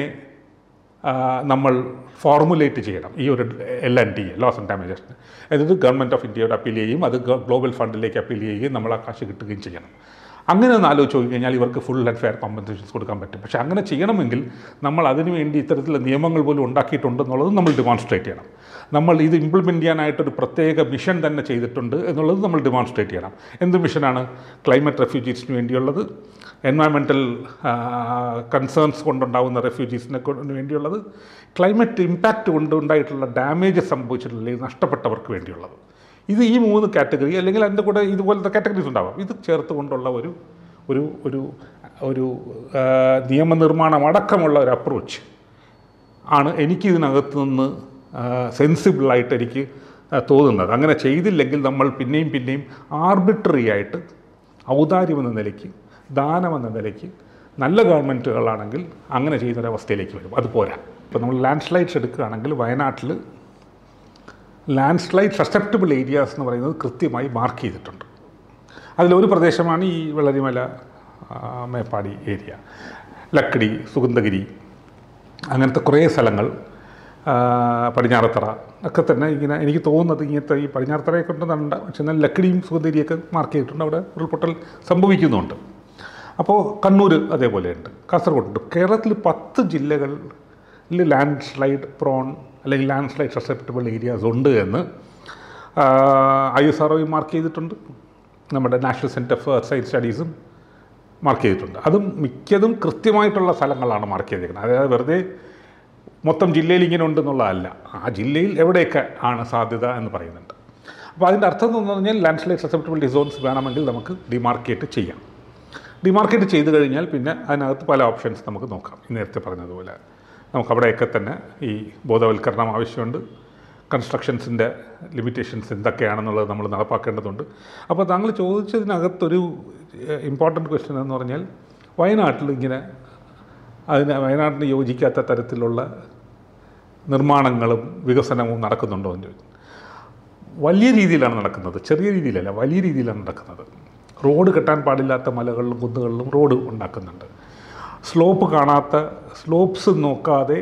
നമ്മൾ ഫോർമുലേറ്റ് ചെയ്യണം. ഈ ഒരു L N D, loss and ഡാമേജസിന്, അതായത് ഗവൺമെൻറ് ഓഫ് ഇന്ത്യയോട് അപ്പീൽ ചെയ്യുകയും അത് ഗ്ലോബൽ ഫണ്ടിലേക്ക് അപ്പീൽ ചെയ്യുകയും നമ്മൾ ആ കാശ് കിട്ടുകയും ചെയ്യണം. അങ്ങനെ ഒന്ന് ആലോചിച്ച് നോക്കിക്കഴിഞ്ഞാൽ ഇവർക്ക് ഫുൾ ആൻഡ് ഫെയർ കോമ്പൻസേഷൻസ് കൊടുക്കാൻ പറ്റും. പക്ഷേ അങ്ങനെ ചെയ്യണമെങ്കിൽ നമ്മൾ അതിനുവേണ്ടി ഇത്തരത്തിലുള്ള നിയമങ്ങൾ പോലും ഉണ്ടാക്കിയിട്ടുണ്ടെന്നുള്ളത് നമ്മൾ ഡെമോൺസ്ട്രേറ്റ് ചെയ്യണം. നമ്മൾ ഇത് ഇംപ്ലിമെൻറ്റ് ചെയ്യാനായിട്ടൊരു പ്രത്യേക മിഷൻ തന്നെ ചെയ്തിട്ടുണ്ട് എന്നുള്ളത് നമ്മൾ ഡെമോൺസ്ട്രേറ്റ് ചെയ്യണം. എന്ത് മിഷനാണ്? ക്ലൈമറ്റ് റെഫ്യൂജീസിന് വേണ്ടിയുള്ളത്, എൻവയോൺമെൻറ്റൽ കൺസേൺസ് കൊണ്ടുണ്ടാകുന്ന റെഫ്യൂജീസിനെ വേണ്ടിയുള്ളത്, ക്ലൈമറ്റ് ഇമ്പാക്റ്റ് കൊണ്ടുണ്ടായിട്ടുള്ള ഡാമേജ് സംഭവിച്ചിട്ടുള്ള നഷ്ടപ്പെട്ടവർക്ക് വേണ്ടിയുള്ളത്. ഇത് ഈ മൂന്ന് കാറ്റഗറി, അല്ലെങ്കിൽ അതിൻ്റെ കൂടെ ഇതുപോലത്തെ കാറ്റഗറീസ് ഉണ്ടാവാം. ഇത് ചേർത്ത് കൊണ്ടുള്ള ഒരു ഒരു ഒരു ഒരു നിയമനിർമ്മാണം അടക്കമുള്ള ഒരു അപ്രോച്ച് ആണ് എനിക്കിതിനകത്ത് നിന്ന് സെൻസിബിളായിട്ട് എനിക്ക് തോന്നുന്നത്. അങ്ങനെ ചെയ്തില്ലെങ്കിൽ നമ്മൾ പിന്നെയും പിന്നെയും ആർബിട്രറി ആയിട്ട് ഔദാര്യമെന്ന നിലയ്ക്ക്, ദാനമെന്ന നിലയ്ക്ക് നല്ല ഗവൺമെൻറ്റുകളാണെങ്കിൽ അങ്ങനെ ചെയ്യുന്നൊരവസ്ഥയിലേക്ക് വരും. അതുപോരാ. ഇപ്പോൾ നമ്മൾ ലാൻഡ് സ്ലൈഡ്സ് എടുക്കുകയാണെങ്കിൽ വയനാട്ടിൽ ലാൻഡ് സ്ലൈഡ് സസെപ്റ്റബിൾ ഏരിയാസ് എന്ന് പറയുന്നത് കൃത്യമായി മാർക്ക് ചെയ്തിട്ടുണ്ട്. അതിലൊരു പ്രദേശമാണ് ഈ വെള്ളരിമല, മേപ്പാടി ഏരിയ, ലക്കിടി, സുഗന്ധഗിരി, അങ്ങനത്തെ കുറേ സ്ഥലങ്ങൾ, പടിഞ്ഞാറത്തറ ഒക്കെ തന്നെ ഇങ്ങനെ എനിക്ക് തോന്നുന്നത് ഇങ്ങനത്തെ ഈ പടിഞ്ഞാറത്തറയെ കൊണ്ട് നടണ്ട, പക്ഷെ എന്നാൽ ലക്കിടിയും സുഗന്ധഗിരിയൊക്കെ മാർക്ക് ചെയ്തിട്ടുണ്ട്. അവിടെ ഉരുൾപൊട്ടൽ സംഭവിക്കുന്നുണ്ട്. അപ്പോൾ കണ്ണൂർ അതേപോലെയുണ്ട്, കാസർഗോഡുണ്ട്. കേരളത്തിൽ പത്ത് ജില്ലകളിൽ ലാൻഡ് സ്ലൈഡ് പ്രോൺ അല്ലെങ്കിൽ ലാൻഡ് സ്ലൈഡ് സസെപ്റ്റബിൾ ഏരിയാസ് ഉണ്ട് എന്ന് ഐ എസ് ആർ ഒയും മാർക്ക് ചെയ്തിട്ടുണ്ട്. നമ്മുടെ നാഷണൽ സെൻറ്റർ ഫോർ സയൻസ് സ്റ്റഡീസും മാർക്ക് ചെയ്തിട്ടുണ്ട്. അതും മിക്കതും കൃത്യമായിട്ടുള്ള സ്ഥലങ്ങളാണ് മാർക്ക് ചെയ്തിരിക്കുന്നത്. അതായത് വെറുതെ മൊത്തം ജില്ലയിൽ ഇങ്ങനെ ഉണ്ടെന്നുള്ളതല്ല, ആ ജില്ലയിൽ എവിടെയൊക്കെ ആണ് സാധ്യത എന്ന് പറയുന്നുണ്ട്. അപ്പോൾ അതിൻ്റെ അർത്ഥം എന്ന് പറഞ്ഞാൽ ലാൻഡ് സ്ലൈഡ് സസെപ്റ്റബിലിറ്റി സോൺസ് വേണമെങ്കിൽ നമുക്ക് ഡിമാർക്കേറ്റ് ചെയ്യാം. ഡിമാർക്കേറ്റ് ചെയ്ത് കഴിഞ്ഞാൽ പിന്നെ അതിനകത്ത് പല ഓപ്ഷൻസ് നമുക്ക് നോക്കാം. നേരത്തെ പറഞ്ഞതുപോലെ നമുക്ക് അവിടെയൊക്കെ തന്നെ ഈ ബോധവൽക്കരണം ആവശ്യമുണ്ട്. കൺസ്ട്രക്ഷൻസിൻ്റെ ലിമിറ്റേഷൻസ് എന്തൊക്കെയാണെന്നുള്ളത് നമ്മൾ നടപ്പാക്കേണ്ടതുണ്ട്. അപ്പോൾ താങ്കൾ ചോദിച്ചതിനകത്തൊരു ഇമ്പോർട്ടൻറ്റ് ക്വസ്റ്റ്യൻ എന്ന് പറഞ്ഞാൽ വയനാട്ടിൽ ഇങ്ങനെ അതിന് വയനാട്ടിന് യോജിക്കാത്ത തരത്തിലുള്ള നിർമ്മാണങ്ങളും വികസനവും നടക്കുന്നുണ്ടോ എന്ന് ചോദിച്ചു. വലിയ രീതിയിലാണ് നടക്കുന്നത്, ചെറിയ രീതിയിലല്ല, വലിയ രീതിയിലാണ് നടക്കുന്നത്. റോഡ് കെട്ടാൻ പാടില്ലാത്ത മലകളിലും കുന്നുകളിലും റോഡ് ഉണ്ടാക്കുന്നുണ്ട്. സ്ലോപ്പ് കാണാത്ത, സ്ലോപ്സ് നോക്കാതെ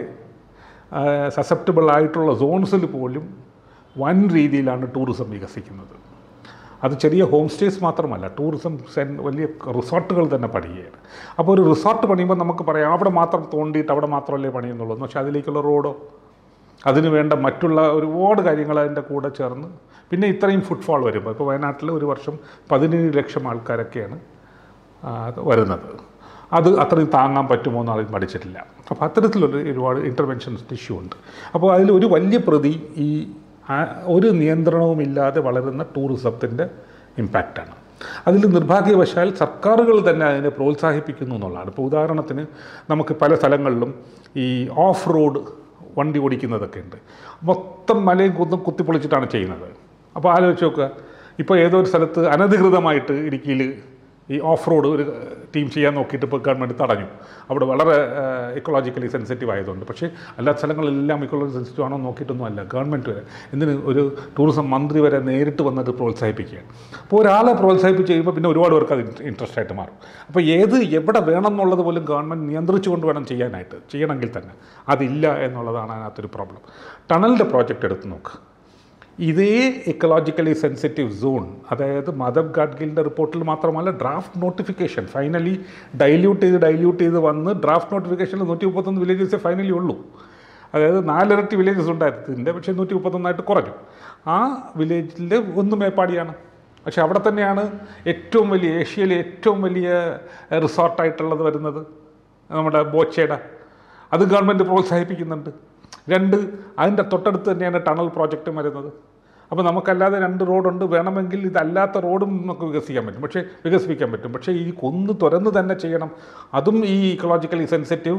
സസെപ്റ്റബിൾ ആയിട്ടുള്ള സോൺസിൽ പോലും വൻ രീതിയിലാണ് ടൂറിസം വികസിക്കുന്നത്. അത് ചെറിയ ഹോം സ്റ്റേസ് മാത്രമല്ല, ടൂറിസം സെൻ വലിയ റിസോർട്ടുകൾ തന്നെ പണിയുകയാണ്. അപ്പോൾ ഒരു റിസോർട്ട് പണിയുമ്പോൾ നമുക്ക് പറയാം അവിടെ മാത്രം തോണ്ടിയിട്ട് അവിടെ മാത്രമല്ലേ പണിയുന്നുള്ളൂ. പക്ഷേ അതിലേക്കുള്ള റോഡോ അതിന് വേണ്ട മറ്റുള്ള ഒരുപാട് കാര്യങ്ങൾ അതിൻ്റെ കൂടെ ചേർന്ന് പിന്നെ ഇത്രയും ഫുട്ഫോൾ വരുമ്പോൾ ഇപ്പോൾ വയനാട്ടിൽ ഒരു വർഷം പതിനേഴ് ലക്ഷം ആൾക്കാരൊക്കെയാണ് വരുന്നത്. അത് അത്രയും താങ്ങാൻ പറ്റുമോ എന്ന് ആരും പഠിച്ചിട്ടില്ല. അപ്പോൾ അത്തരത്തിലൊരു ഒരുപാട് ഇൻ്റർവെൻഷൻസ് ഇഷ്യൂ ഉണ്ട്. അപ്പോൾ അതിൽ ഒരു വലിയ പ്രതി ഈ ഒരു നിയന്ത്രണവുമില്ലാതെ വളരുന്ന ടൂറിസത്തിൻ്റെ ഇമ്പാക്റ്റാണ്. അതിൽ നിർഭാഗ്യവശാൽ സർക്കാരുകൾ തന്നെ അതിനെ പ്രോത്സാഹിപ്പിക്കുന്നു എന്നുള്ളതാണ്. ഇപ്പോൾ ഉദാഹരണത്തിന് നമുക്ക് പല സ്ഥലങ്ങളിലും ഈ ഓഫ് റോഡ് വണ്ടി ഓടിക്കുന്നതൊക്കെ ഉണ്ട്. മൊത്തം മലയും കുന്നും കുത്തിപ്പൊളിച്ചിട്ടാണ് ചെയ്യുന്നത്. അപ്പോൾ ആലോചിച്ച് നോക്കുക, ഇപ്പോൾ ഏതോ ഒരു സ്ഥലത്ത് അനധികൃതമായിട്ട് ഇടുക്കിയിൽ ഈ ഓഫ് റോഡ് ഒരു ടീം ചെയ്യാൻ നോക്കിയിട്ട് ഇപ്പോൾ ഗവൺമെൻറ് തടഞ്ഞു. അവിടെ വളരെ ഇക്കോളജിക്കലി സെൻസിറ്റീവ് ആയതുകൊണ്ട്. പക്ഷേ എല്ലാ സ്ഥലങ്ങളെല്ലാം ഇക്കോളജി സെൻസിറ്റീവ് ആണോ നോക്കിയിട്ടൊന്നും അല്ല, ഗവൺമെൻറ് വരെ എന്തിന് ഒരു ടൂറിസം മന്ത്രി വരെ നേരിട്ട് വന്നിട്ട് പ്രോത്സാഹിപ്പിക്കുകയാണ്. അപ്പോൾ ഒരാളെ പ്രോത്സാഹിപ്പിച്ച് കഴിയുമ്പോൾ പിന്നെ ഒരുപാട് പേർക്ക് അത് ഇൻട്രസ്റ്റ് ആയിട്ട് മാറും. അപ്പോൾ ഏത് എവിടെ വേണം എന്നുള്ളത് പോലും ഗവൺമെൻറ് നിയന്ത്രിച്ചുകൊണ്ട് വേണം ചെയ്യാനായിട്ട്, ചെയ്യണമെങ്കിൽ തന്നെ അതില്ല എന്നുള്ളതാണ് അതിനകത്തൊരു പ്രോബ്ലം. ടണലിൻ്റെ പ്രോജക്റ്റ് എടുത്ത് നോക്ക്. ഇതേ ഇക്കോളജിക്കലി സെൻസിറ്റീവ് സോൺ, അതായത് മാധവ് ഗാഡ്ഗിലിൻ്റെ റിപ്പോർട്ടിൽ മാത്രമല്ല, ഡ്രാഫ്റ്റ് നോട്ടിഫിക്കേഷൻ ഫൈനലി ഡൈല്യൂട്ട് ചെയ്ത് ഡൈല്യൂട്ട് ചെയ്ത് വന്ന് ഡ്രാഫ്റ്റ് നോട്ടിഫിക്കേഷനിൽ നൂറ്റി മുപ്പത്തൊന്ന് വില്ലേജസേ ഫൈനലി ഉള്ളൂ. അതായത് നാലിരട്ടി വില്ലേജസ് ഉണ്ടായിരുന്നതിൻ്റെ പക്ഷേ നൂറ്റി മുപ്പത്തൊന്നായിട്ട് കുറഞ്ഞു. ആ വില്ലേജിൽ ഒന്ന് മേപ്പാടിയാണ്. പക്ഷേ അവിടെ തന്നെയാണ് ഏറ്റവും വലിയ ഏഷ്യയിലെ ഏറ്റവും വലിയ റിസോർട്ടായിട്ടുള്ളത് വരുന്നത്, നമ്മുടെ ബോച്ചയുടെ. അത് ഗവൺമെൻറ് പ്രോത്സാഹിപ്പിക്കുന്നുണ്ട്. രണ്ട്, അതിൻ്റെ തൊട്ടടുത്ത് തന്നെയാണ് ടണൽ പ്രോജക്റ്റ് വരുന്നത്. അപ്പോൾ നമുക്കല്ലാതെ രണ്ട് റോഡുണ്ട്, വേണമെങ്കിൽ ഇതല്ലാത്ത റോഡും നമുക്ക് വികസിക്കാൻ പറ്റും, പക്ഷേ വികസിപ്പിക്കാൻ പറ്റും. പക്ഷേ ഈ കൊന്ന് തുറന്ന് തന്നെ ചെയ്യണം, അതും ഈ ecologically sensitive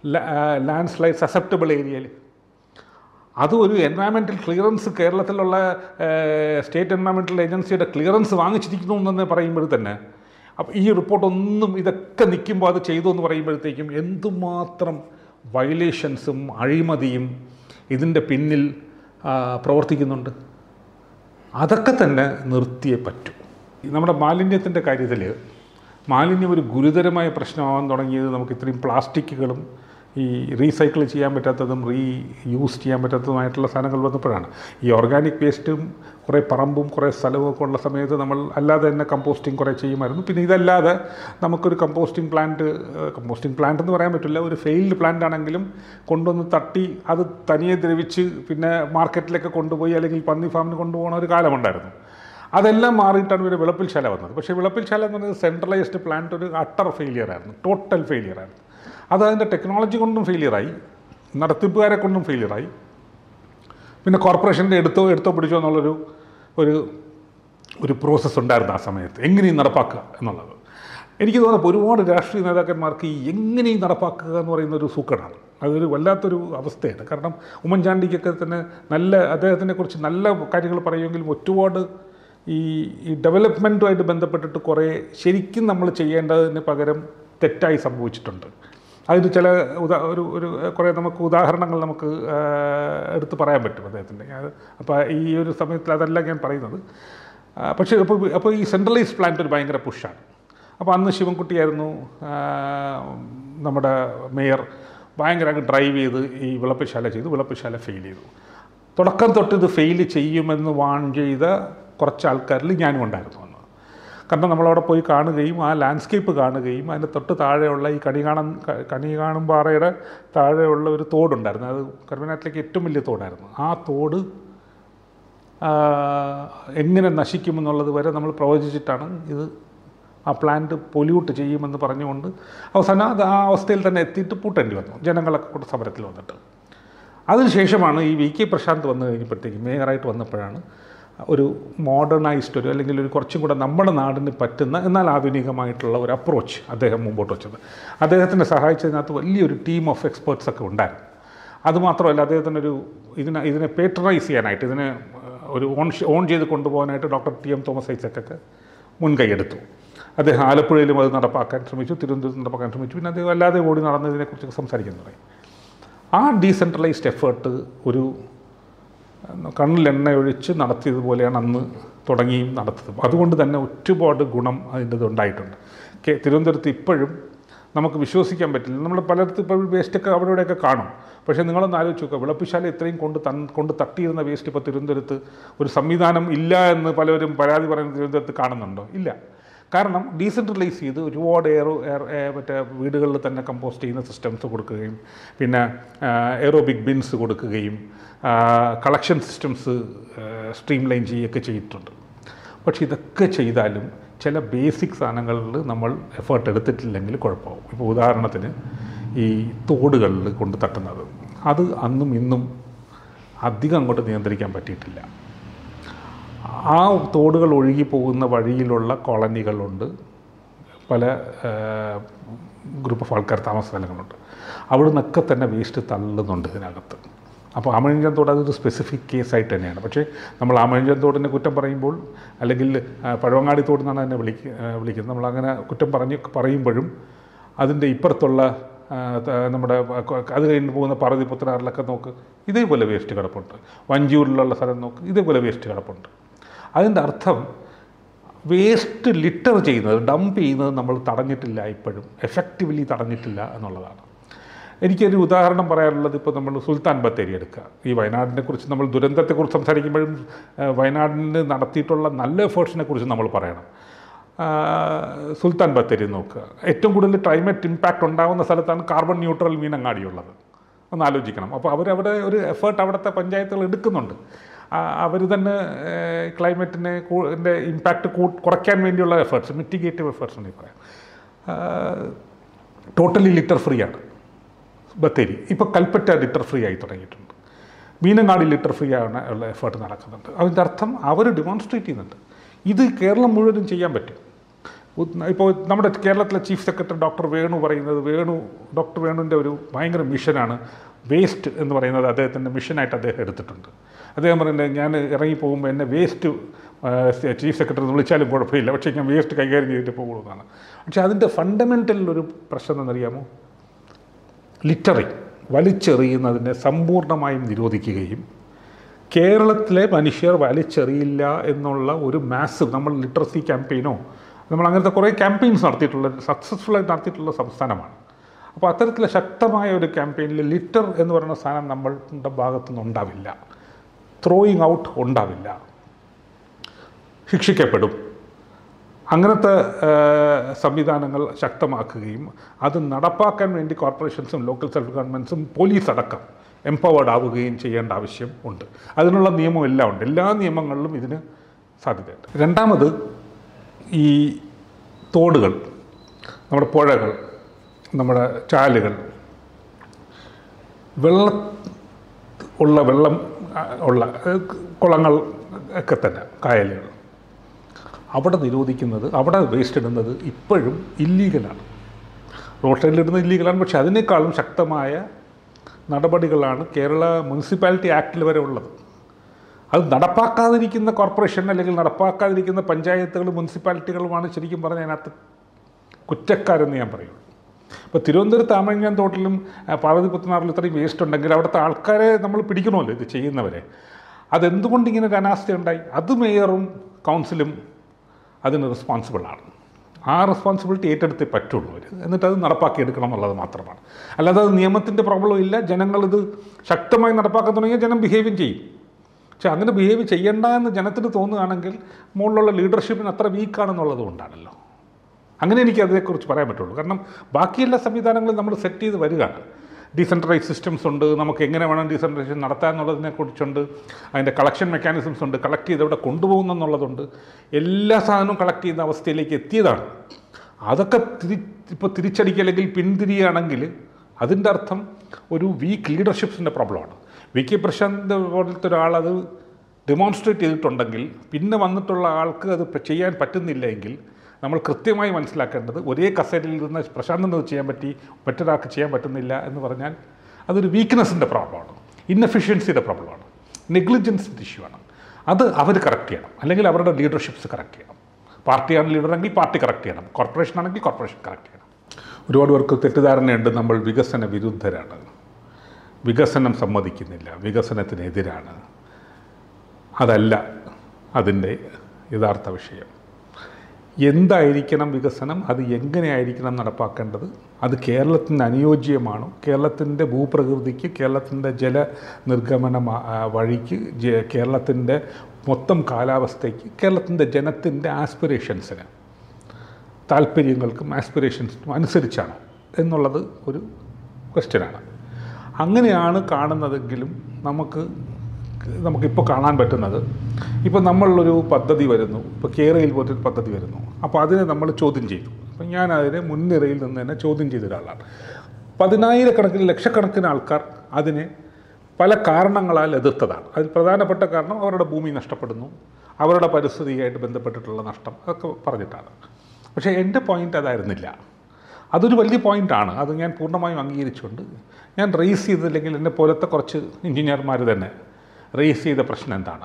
land slide susceptible ഏരിയയിൽ. അതും ഒരു എൻവയറമെൻറ്റൽ ക്ലിയറൻസ് കേരളത്തിലുള്ള സ്റ്റേറ്റ് എൻവയറമെൻറ്റൽ ഏജൻസിയുടെ ക്ലിയറൻസ് വാങ്ങിച്ചിരിക്കുന്നു എന്ന് പറയുമ്പോൾ തന്നെ, അപ്പോൾ ഈ റിപ്പോർട്ടൊന്നും ഇതൊക്കെ നിൽക്കുമ്പോൾ അത് ചെയ്തു എന്ന് പറയുമ്പോഴത്തേക്കും എന്തുമാത്രം വയലേഷൻസും അഴിമതിയും ഇതിൻ്റെ പിന്നിൽ പ്രവർത്തിക്കുന്നുണ്ട്. അതൊക്കെ തന്നെ നിർത്തിയേ പറ്റൂ. നമ്മുടെ മാലിന്യത്തിൻ്റെ കാര്യത്തിൽ മാലിന്യം ഒരു ഗുരുതരമായ പ്രശ്നമാകാൻ തുടങ്ങിയത് നമുക്ക് ഇത്രയും പ്ലാസ്റ്റിക്കുകളും ഈ റീസൈക്കിൾ ചെയ്യാൻ പറ്റാത്തതും റീ യൂസ് ചെയ്യാൻ പറ്റാത്തതുമായിട്ടുള്ള സാധനങ്ങൾ വന്നപ്പോഴാണ്. ഈ ഓർഗാനിക് വേസ്റ്റും കുറേ പറമ്പും കുറേ സ്ഥലവും ഒക്കെ ഉള്ള സമയത്ത് നമ്മൾ അല്ലാതെ തന്നെ കമ്പോസ്റ്റിംഗ് കുറേ ചെയ്യുമായിരുന്നു. പിന്നെ ഇതല്ലാതെ നമുക്കൊരു കമ്പോസ്റ്റിംഗ് പ്ലാന്റ്, കമ്പോസ്റ്റിംഗ് പ്ലാന്റ് എന്ന് പറയാൻ പറ്റില്ല, ഒരു ഫെയിൽഡ് പ്ലാന്റ് ആണെങ്കിലും കൊണ്ടുവന്ന് തട്ടി അത് തനിയെ ദ്രവിച്ച് പിന്നെ മാർക്കറ്റിലേക്ക് കൊണ്ടുപോയി അല്ലെങ്കിൽ പന്നി ഫാമിന് കൊണ്ടുപോകുന്ന ഒരു കാലമുണ്ടായിരുന്നു. അതെല്ലാം മാറിയിട്ടാണ് ഒരു വിളപ്പിൽശാല വന്നത്. പക്ഷേ വിളപ്പിൽശാല എന്ന് പറയുന്നത് സെൻട്രലൈസ്ഡ് പ്ലാന്റ് ഒരു അട്ടർ ഫെയിലിയറായിരുന്നു, ടോട്ടൽ ഫെയിലിയറായിരുന്നു. അത് അതിൻ്റെ ടെക്നോളജി കൊണ്ടും ഫെയിലിയറായി, നടത്തിപ്പുകാരെ കൊണ്ടും ഫെയിലിയറായി, പിന്നെ കോർപ്പറേഷൻ്റെ എടുത്തോ എടുത്തോ പിടിച്ചോ എന്നുള്ളൊരു ഒരു ഒരു പ്രോസസ്സ് ഉണ്ടായിരുന്നു ആ സമയത്ത്, എങ്ങനെയും നടപ്പാക്കുക എന്നുള്ളത്. എനിക്ക് തോന്നുന്നു ഒരുപാട് രാഷ്ട്രീയ നേതാക്കന്മാർക്ക് ഈ എങ്ങനെയും നടപ്പാക്കുക എന്ന് പറയുന്ന ഒരു സൂക്കടാണ്. അതൊരു വല്ലാത്തൊരു അവസ്ഥയാണ്. കാരണം ഉമ്മൻചാണ്ടിക്കൊക്കെ തന്നെ നല്ല അദ്ദേഹത്തിനെക്കുറിച്ച് നല്ല കാര്യങ്ങൾ പറയുമെങ്കിലും ഒരുപാട് ഈ ഈ ഡെവലപ്മെൻറ്റുമായിട്ട് ബന്ധപ്പെട്ടിട്ട് കുറേ ശരിക്കും നമ്മൾ ചെയ്യേണ്ടതിന് പകരം തെറ്റായി സംഭവിച്ചിട്ടുണ്ട്. അതിന് ചില ഉദാ ഒരു ഒരു കുറേ നമുക്ക് ഉദാഹരണങ്ങൾ നമുക്ക് എടുത്ത് പറയാൻ പറ്റും അദ്ദേഹത്തിൻ്റെ. അപ്പോൾ ഈ ഒരു സമയത്തിൽ അതല്ല ഞാൻ പറയുന്നത്. പക്ഷേ അപ്പോൾ അപ്പോൾ ഈ സെൻട്രലൈസ്ഡ് പ്ലാന്റ് ഒരു ഭയങ്കര പുഷാണ്. അപ്പോൾ അന്ന് ശിവൻകുട്ടിയായിരുന്നു നമ്മുടെ മേയർ. ഭയങ്കരമായിട്ട് ഡ്രൈവ് ചെയ്ത് ഈ വിളപ്പശാല ചെയ്തു. വിളപ്പശാല ഫെയിൽ ചെയ്തു. തുടക്കം തൊട്ട് ഇത് ഫെയിൽ ചെയ്യുമെന്ന് വാൺ ചെയ്ത കുറച്ച് ആൾക്കാരിൽ ഞാനും ഉണ്ടായിരുന്നു അന്ന്. കാരണം നമ്മളവിടെ പോയി കാണുകയും ആ ലാൻഡ്സ്കേപ്പ് കാണുകയും അതിൻ്റെ തൊട്ട് താഴെയുള്ള ഈ കണി കാണാൻ കണി കാണും പാറയുടെ താഴെയുള്ള ഒരു തോടുണ്ടായിരുന്നു. അത് കരുവനാട്ടിലേക്ക് ഏറ്റവും വലിയ തോടായിരുന്നു. ആ തോട് എങ്ങനെ നശിക്കുമെന്നുള്ളത് വരെ നമ്മൾ പ്രവചിച്ചിട്ടാണ് ഇത് ആ പ്ലാന്റ് പൊല്യൂട്ട് ചെയ്യുമെന്ന് പറഞ്ഞുകൊണ്ട് അവസാനം അത് ആ അവസ്ഥയിൽ തന്നെ എത്തിയിട്ട് പൂട്ടേണ്ടി വന്നു, ജനങ്ങളൊക്കെ കൂടെ സമരത്തിൽ വന്നിട്ട്. അതിനുശേഷമാണ് ഈ വി കെ പ്രശാന്ത് വന്നു കഴിഞ്ഞപ്പോഴത്തേക്ക് മേയറായിട്ട് വന്നപ്പോഴാണ് ഒരു മോഡേണൈസ്ഡ് ഒരു അല്ലെങ്കിൽ ഒരു കുറച്ചും കൂടെ നമ്മുടെ നാടിന് പറ്റുന്ന എന്നാൽ ആധുനികമായിട്ടുള്ള ഒരു അപ്രോച്ച് അദ്ദേഹം മുമ്പോട്ട് വെച്ചത്. അദ്ദേഹത്തിനെ സഹായിച്ചതിനകത്ത് വലിയൊരു ടീം ഓഫ് എക്സ്പേർട്സൊക്കെ ഉണ്ടായിരുന്നു. അതുമാത്രമല്ല അദ്ദേഹത്തിനൊരു ഇതിനെ ഇതിനെ പേട്രണൈസ് ചെയ്യാനായിട്ട് ഇതിനെ ഒരു ഓൺ ഓൺ ചെയ്ത് കൊണ്ടുപോകാനായിട്ട് ഡോക്ടർ ടി എം തോമസ് ഐസക്കൊക്കെ മുൻകൈയെടുത്തു. അദ്ദേഹം ആലപ്പുഴയിലും അത് നടപ്പാക്കാൻ ശ്രമിച്ചു, തിരുവനന്തപുരത്ത് നടപ്പാക്കാൻ ശ്രമിച്ചു. പിന്നെ അദ്ദേഹം അല്ലാതെ ഓടി നടന്നതിനെക്കുറിച്ചൊക്കെ സംസാരിക്കാൻ തുടങ്ങി. ആ ഡീസെൻട്രലൈസ്ഡ് എഫേർട്ട് ഒരു കണ്ണിൽ എണ്ണ ഒഴിച്ച് നടത്തിയതുപോലെയാണ് അന്ന് തുടങ്ങിയും നടത്തുന്നത്. അതുകൊണ്ട് തന്നെ ഒരുപാട് ഗുണം അതിൻ്റെ ഉണ്ടായിട്ടുണ്ട്. കെ തിരുവനന്തപുരത്ത് ഇപ്പോഴും നമുക്ക് വിശ്വസിക്കാൻ പറ്റില്ല. നമ്മൾ പലയിടത്തും ഇപ്പോൾ വേസ്റ്റൊക്കെ അവിടെ ഇവിടെയൊക്കെ കാണും. പക്ഷേ നിങ്ങളൊന്ന് ആലോചിച്ച് നോക്കുക, വിളപ്പശാല ഇത്രയും കൊണ്ട് തൻ കൊണ്ട് തട്ടിയിരുന്ന വേസ്റ്റ് ഇപ്പോൾ തിരുവനന്തപുരത്ത് ഒരു സംവിധാനം ഇല്ല എന്ന് പലരും പരാതി പറയുന്ന തിരുവനന്തപുരത്ത് കാണുന്നുണ്ടോ? ഇല്ല. കാരണം ഡീസെൻട്രലൈസ് ചെയ്ത് ഒരുപാട് എയറോ എയർ മറ്റേ വീടുകളിൽ തന്നെ കമ്പോസ്റ്റ് ചെയ്യുന്ന സിസ്റ്റംസ് കൊടുക്കുകയും പിന്നെ എയറോബിക് ബിൻസ് കൊടുക്കുകയും കളക്ഷൻ സിസ്റ്റംസ് സ്ട്രീം ലൈൻ ചെയ്യുകയൊക്കെ ചെയ്തിട്ടുണ്ട്. പക്ഷേ ഇതൊക്കെ ചെയ്താലും ചില ബേസിക് സാധനങ്ങളിൽ നമ്മൾ എഫേർട്ട് എടുത്തിട്ടില്ലെങ്കിൽ കുഴപ്പമാവും. ഇപ്പോൾ ഉദാഹരണത്തിന് ഈ തോടുകളിൽ കൊണ്ട് തട്ടുന്നത്, അത് അന്നും ഇന്നും അധികം അങ്ങോട്ട് നിയന്ത്രിക്കാൻ പറ്റിയിട്ടില്ല. ആ തോടുകൾ ഒഴുകി പോകുന്ന വഴിയിലുള്ള കോളനികളുണ്ട്, പല ഗ്രൂപ്പ് ഓഫ് ആൾക്കാർ താമസ സ്ഥലങ്ങളുണ്ട്. അവിടെ നിന്നൊക്കെ തന്നെ വേസ്റ്റ് തള്ളുന്നുണ്ട് ഇതിനകത്ത്. അപ്പോൾ ആമഴിഞ്ചൻ തോട് അതൊരു സ്പെസിഫിക് കേസായിട്ട് തന്നെയാണ്. പക്ഷേ നമ്മൾ ആമഴിഞ്ചൻ തോടിനെ കുറ്റം പറയുമ്പോൾ അല്ലെങ്കിൽ പഴവങ്ങാടി തോട് എന്നാണ് എന്നെ വിളിക്ക വിളിക്കുന്നത് നമ്മളങ്ങനെ കുറ്റം പറഞ്ഞ് പറയുമ്പോഴും അതിൻ്റെ ഇപ്പുറത്തുള്ള നമ്മുടെ അത് കഴിഞ്ഞ് പോകുന്ന പാർവതിപുത്രനാറിലൊക്കെ നോക്ക്, ഇതേപോലെ വേസ്റ്റ് കിടപ്പുണ്ട്. വഞ്ചിയൂരിലുള്ള സ്ഥലം നോക്ക്, ഇതേപോലെ വേസ്റ്റ് കിടപ്പുണ്ട്. അതിൻ്റെ അർത്ഥം വേസ്റ്റ് ലിറ്റർ ചെയ്യുന്നത്, ഡംപ് ചെയ്യുന്നത് നമ്മൾ തടഞ്ഞിട്ടില്ല, ഇപ്പോഴും എഫക്റ്റീവ്ലി തടഞ്ഞിട്ടില്ല എന്നുള്ളതാണ്. എനിക്കൊരു ഉദാഹരണം പറയാനുള്ളത്, ഇപ്പോൾ നമ്മൾ സുൽത്താൻ ബത്തേരി എടുക്കുക. ഈ വയനാടിനെ കുറിച്ച് നമ്മൾ ദുരന്തത്തെക്കുറിച്ച് സംസാരിക്കുമ്പോഴും വയനാടിന് നടത്തിയിട്ടുള്ള നല്ല എഫേർട്സിനെ കുറിച്ച് നമ്മൾ പറയണം. സുൽത്താൻ ബത്തേരി നോക്കുക, ഏറ്റവും കൂടുതൽ ക്ലൈമറ്റ് ഇമ്പാക്റ്റ് ഉണ്ടാകുന്ന സ്ഥലത്താണ് കാർബൺ ന്യൂട്രൽ മീനങ്ങാടിയുള്ളത്. ഒന്ന് ആലോചിക്കണം. അപ്പോൾ അവരവിടെ ഒരു എഫേർട്ട് അവിടുത്തെ പഞ്ചായത്തുകൾ എടുക്കുന്നുണ്ട്. അവർ തന്നെ ക്ലൈമറ്റിനെ ൻ്റെ ഇമ്പാക്റ്റ് കൂ കുറയ്ക്കാൻ വേണ്ടിയുള്ള എഫേർട്സ്, മിറ്റിഗേറ്റീവ് എഫേർട്സ് എന്ന് പറയാം. ടോട്ടലി ലിറ്റർ ഫ്രീ ആണ് ബത്തേരി. ഇപ്പോൾ കൽപ്പറ്റ ലിറ്റർ ഫ്രീ ആയി തുടങ്ങിയിട്ടുണ്ട്. മീനങ്ങാടി ലിറ്റർ ഫ്രീ ആണ് ഉള്ള എഫേർട്ട് നടക്കുന്നുണ്ട്. അതിൻ്റെ അർത്ഥം അവർ ഡെമോൺസ്ട്രേറ്റ് ചെയ്യുന്നുണ്ട്. ഇത് കേരളം മുഴുവനും ചെയ്യാൻ പറ്റും. ഇപ്പോൾ നമ്മുടെ കേരളത്തിലെ ചീഫ് സെക്രട്ടറി ഡോക്ടർ വേണു പറയുന്നത്, വേണു ഡോക്ടർ വേണുവിൻ്റെ ഒരു ഭയങ്കര മിഷനാണ് വേസ്റ്റ് എന്ന് പറയുന്നത്. അദ്ദേഹത്തിൻ്റെ മിഷനായിട്ട് അദ്ദേഹം എടുത്തിട്ടുണ്ട്. അദ്ദേഹം പറയുന്നത്, ഞാൻ ഇറങ്ങി പോകുമ്പോൾ എന്നെ വേസ്റ്റ് ചീഫ് സെക്രട്ടറി എന്ന് വിളിച്ചാലും കുഴപ്പമില്ല, പക്ഷേ ഞാൻ വേസ്റ്റ് കൈകാര്യം ചെയ്തിട്ട് പോകുന്നതാണ്. പക്ഷേ അതിൻ്റെ ഫണ്ടമെൻ്റൽ ഒരു പ്രശ്നം എന്നറിയാമോ? ലിറ്ററിങ്, വലിച്ചെറിയുന്നതിനെ സമ്പൂർണ്ണമായും നിരോധിക്കുകയും കേരളത്തിലെ മനുഷ്യർ വലിച്ചെറിയില്ല എന്നുള്ള ഒരു മാസിവ്, നമ്മൾ ലിറ്ററസി ക്യാമ്പയിനോ നമ്മൾ അങ്ങനത്തെ കുറേ ക്യാമ്പയിൻസ് നടത്തിയിട്ടുള്ള സക്സസ്ഫുള്ളായിട്ട് നടത്തിയിട്ടുള്ള സംസ്ഥാനമാണ്. അപ്പോൾ അത്തരത്തിലെ ശക്തമായ ഒരു ക്യാമ്പയിനിൽ ലിറ്റർ എന്ന് പറയുന്ന സാധനം നമ്മളുടെ ഭാഗത്തുനിന്ന് ഉണ്ടാവില്ല, ത്രോയിങ് ഔട്ട് ഉണ്ടാവില്ല, ശിക്ഷിക്കപ്പെടും. അങ്ങനത്തെ സംവിധാനങ്ങൾ ശക്തമാക്കുകയും അത് നടപ്പാക്കാൻ വേണ്ടി കോർപ്പറേഷൻസും ലോക്കൽ സെൽഫ് ഗവൺമെൻറ്റ്സും പോലീസ് അടക്കം എംപവേർഡ് ആവുകയും ചെയ്യേണ്ട ആവശ്യം ഉണ്ട്. അതിനുള്ള നിയമം എല്ലാം ഉണ്ട്. എല്ലാ നിയമങ്ങളിലും ഇതിന് സാധ്യതയുണ്ട്. രണ്ടാമത്, ഈ തോടുകൾ, നമ്മുടെ പുഴകൾ, നമ്മുടെ ചാലുകൾ, വെള്ള ഉള്ള വെള്ളം ഉള്ള കുളങ്ങൾ ഒക്കെ തന്നെ, കായലുകൾ, അവിടെ നിരോധിക്കുന്നത്, അവിടെ വേസ്റ്റ് ഇടുന്നത് ഇപ്പോഴും ഇല്ലീഗലാണ്. റോഡ് സൈഡിലിടുന്നത് ഇല്ലീഗലാണ്. പക്ഷേ അതിനേക്കാളും ശക്തമായ നടപടികളാണ് കേരള മുനിസിപ്പാലിറ്റി ആക്ടിൽ വരെ ഉള്ളത്. അത് നടപ്പാക്കാതിരിക്കുന്ന കോർപ്പറേഷൻ അല്ലെങ്കിൽ നടപ്പാക്കാതിരിക്കുന്ന പഞ്ചായത്തുകളും മുനിസിപ്പാലിറ്റികളുമാണ് ശരിക്കും പറഞ്ഞാൽ അതിനകത്ത് കുറ്റക്കാരെന്ന് ഞാൻ പറയുള്ളൂ. ഇപ്പോൾ തിരുവനന്തപുരത്ത് ആമഴിഞ്ഞാൻ തോട്ടിലും പാർവതി പുത്തനാറിലും ഇത്രയും വേസ്റ്റ് ഉണ്ടെങ്കിൽ അവിടുത്തെ ആൾക്കാരെ നമ്മൾ പിടിക്കണമല്ലോ ഇത് ചെയ്യുന്നവരെ. അതെന്തുകൊണ്ട് ഇങ്ങനെ ഒരു അനാസ്ഥ ഉണ്ടായി? അത് മേയറും കൗൺസിലും അതിന് റെസ്പോൺസിബിളാണ്. ആ റെസ്പോൺസിബിലിറ്റി ഏറ്റെടുത്തേ പറ്റുള്ളൂ അവർ. എന്നിട്ട് അത് നടപ്പാക്കിയെടുക്കണം എന്നുള്ളത് മാത്രമാണ്. അല്ലാതെ അത് നിയമത്തിൻ്റെ പ്രോബ്ലം ഇല്ല. ജനങ്ങളിത് ശക്തമായി നടപ്പാക്കാൻ തുടങ്ങിയാൽ ജനം ബിഹേവും ചെയ്യും. പക്ഷെ അങ്ങനെ ബിഹേവ് ചെയ്യണ്ട എന്ന് ജനത്തിന് തോന്നുകയാണെങ്കിൽ മുകളിലുള്ള ലീഡർഷിപ്പിന് അത്ര വീക്കാണെന്നുള്ളത് കൊണ്ടാണല്ലോ. അങ്ങനെ എനിക്ക് അതിനെക്കുറിച്ച് പറയാൻ പറ്റുള്ളൂ. കാരണം ബാക്കി എല്ലാ സംവിധാനങ്ങളും നമ്മൾ സെറ്റ് ചെയ്ത് വരികയാണ്. ഡീസെൻട്രലൈസ് സിസ്റ്റംസ് ഉണ്ട്, നമുക്ക് എങ്ങനെ വേണം ഡീസെൻട്രലൈസേഷൻ നടത്താൻ എന്നുള്ളതിനെക്കുറിച്ചുണ്ട്, അതിൻ്റെ കളക്ഷൻ മെക്കാനിസംസ് ഉണ്ട്, കളക്ട് ചെയ്ത് എവിടെ കൊണ്ടുപോകുന്നു എന്നുള്ളതുണ്ട്. എല്ലാ സാധനവും കളക്ട് ചെയ്യുന്ന അവസ്ഥയിലേക്ക് എത്തിയതാണ്. അതൊക്കെ തിരി ഇപ്പോൾ തിരിച്ചടിക്കല്ലെങ്കിൽ പിന്തിരിയുകയാണെങ്കിൽ അതിൻ്റെ അർത്ഥം ഒരു വീക്ക് ലീഡർഷിപ്സിൻ്റെ പ്രോബ്ലമാണ്. വി കെ പ്രശാന്ത് പോലത്തെ ഒരാളത് ഡെമോൺസ്ട്രേറ്റ് ചെയ്തിട്ടുണ്ടെങ്കിൽ പിന്നെ വന്നിട്ടുള്ള ആൾക്ക് അത് ചെയ്യാൻ പറ്റുന്നില്ല എങ്കിൽ നമ്മൾ കൃത്യമായി മനസ്സിലാക്കേണ്ടത് ഒരേ കസേരയിൽ നിന്ന് പ്രശാന്തിന് അത് ചെയ്യാൻ പറ്റി മറ്റൊരാൾക്ക് ചെയ്യാൻ പറ്റുന്നില്ല എന്ന് പറഞ്ഞാൽ അതൊരു വീക്ക്നെസ്സിൻ്റെ പ്രോബ്ലമാണ്, ഇൻഎഫിഷ്യൻസിയുടെ പ്രോബ്ലമാണ്, നെഗ്ലിജൻസിൻ്റെ ഇഷ്യൂ ആണ്. അത് അവർ കറക്റ്റ് ചെയ്യണം, അല്ലെങ്കിൽ അവരുടെ ലീഡർഷിപ്സ് കറക്റ്റ് ചെയ്യണം. പാർട്ടിയാണ് ലീഡറെങ്കിൽ പാർട്ടി കറക്റ്റ് ചെയ്യണം, കോർപ്പറേഷൻ ആണെങ്കിൽ കോർപ്പറേഷൻ കറക്റ്റ് ചെയ്യണം. ഒരുപാട് പേർക്ക് തെറ്റിദ്ധാരണയുണ്ട് നമ്മൾ വികസന വിരുദ്ധരാണ്, വികസനം സമ്മതിക്കുന്നില്ല, വികസനത്തിനെതിരാണ്. അതല്ല അതിൻ്റെ യഥാർത്ഥ വിഷയം. എന്തായിരിക്കണം വികസനം, അത് എങ്ങനെയായിരിക്കണം നടപ്പാക്കേണ്ടത്, അത് കേരളത്തിന് അനുയോജ്യമാണോ, കേരളത്തിൻ്റെ ഭൂപ്രകൃതിക്ക്, കേരളത്തിൻ്റെ ജലനിർഗമന വഴിക്ക്, കേരളത്തിൻ്റെ മൊത്തം കാലാവസ്ഥയ്ക്ക്, കേരളത്തിൻ്റെ ജനത്തിൻ്റെ ആസ്പിറേഷൻസിന്, താല്പര്യങ്ങൾക്കും ആസ്പിറേഷൻസിനും അനുസരിച്ചാണോ എന്നുള്ളത് ഒരു ക്വസ്റ്റ്യനാണ്. അങ്ങനെയാണ് കാണുന്നതെങ്കിലും നമുക്ക് നമുക്കിപ്പോൾ കാണാൻ പറ്റുന്നത്, ഇപ്പോൾ നമ്മളൊരു പദ്ധതി വരുന്നു, ഇപ്പോൾ കേരളയിൽ പോലൊരു പദ്ധതി വരുന്നു, അപ്പോൾ അതിനെ നമ്മൾ ചോദ്യം ചെയ്തു. അപ്പം ഞാൻ അതിനെ മുൻനിരയിൽ നിന്ന് തന്നെ ചോദ്യം ചെയ്ത ഒരാളാണ്. പതിനായിരക്കണക്കിന് ലക്ഷക്കണക്കിന് ആൾക്കാർ അതിനെ പല കാരണങ്ങളാൽ എതിർത്തതാണ്. അതിൽ പ്രധാനപ്പെട്ട കാരണം അവരുടെ ഭൂമി നഷ്ടപ്പെടുന്നു, അവരുടെ പരിസ്ഥിതിയായിട്ട് ബന്ധപ്പെട്ടിട്ടുള്ള നഷ്ടം, അതൊക്കെ പറഞ്ഞിട്ടാണ്. പക്ഷേ എൻ്റെ പോയിൻ്റ് അതായിരുന്നില്ല. അതൊരു വലിയ പോയിൻ്റാണ്, അത് ഞാൻ പൂർണ്ണമായും അംഗീകരിച്ചുകൊണ്ട് ഞാൻ റേസ് ചെയ്തില്ലെങ്കിൽ എന്നെ പോലത്തെ കുറച്ച് എഞ്ചിനീയർമാർ തന്നെ റേസ് ചെയ്ത പ്രശ്നം എന്താണ്,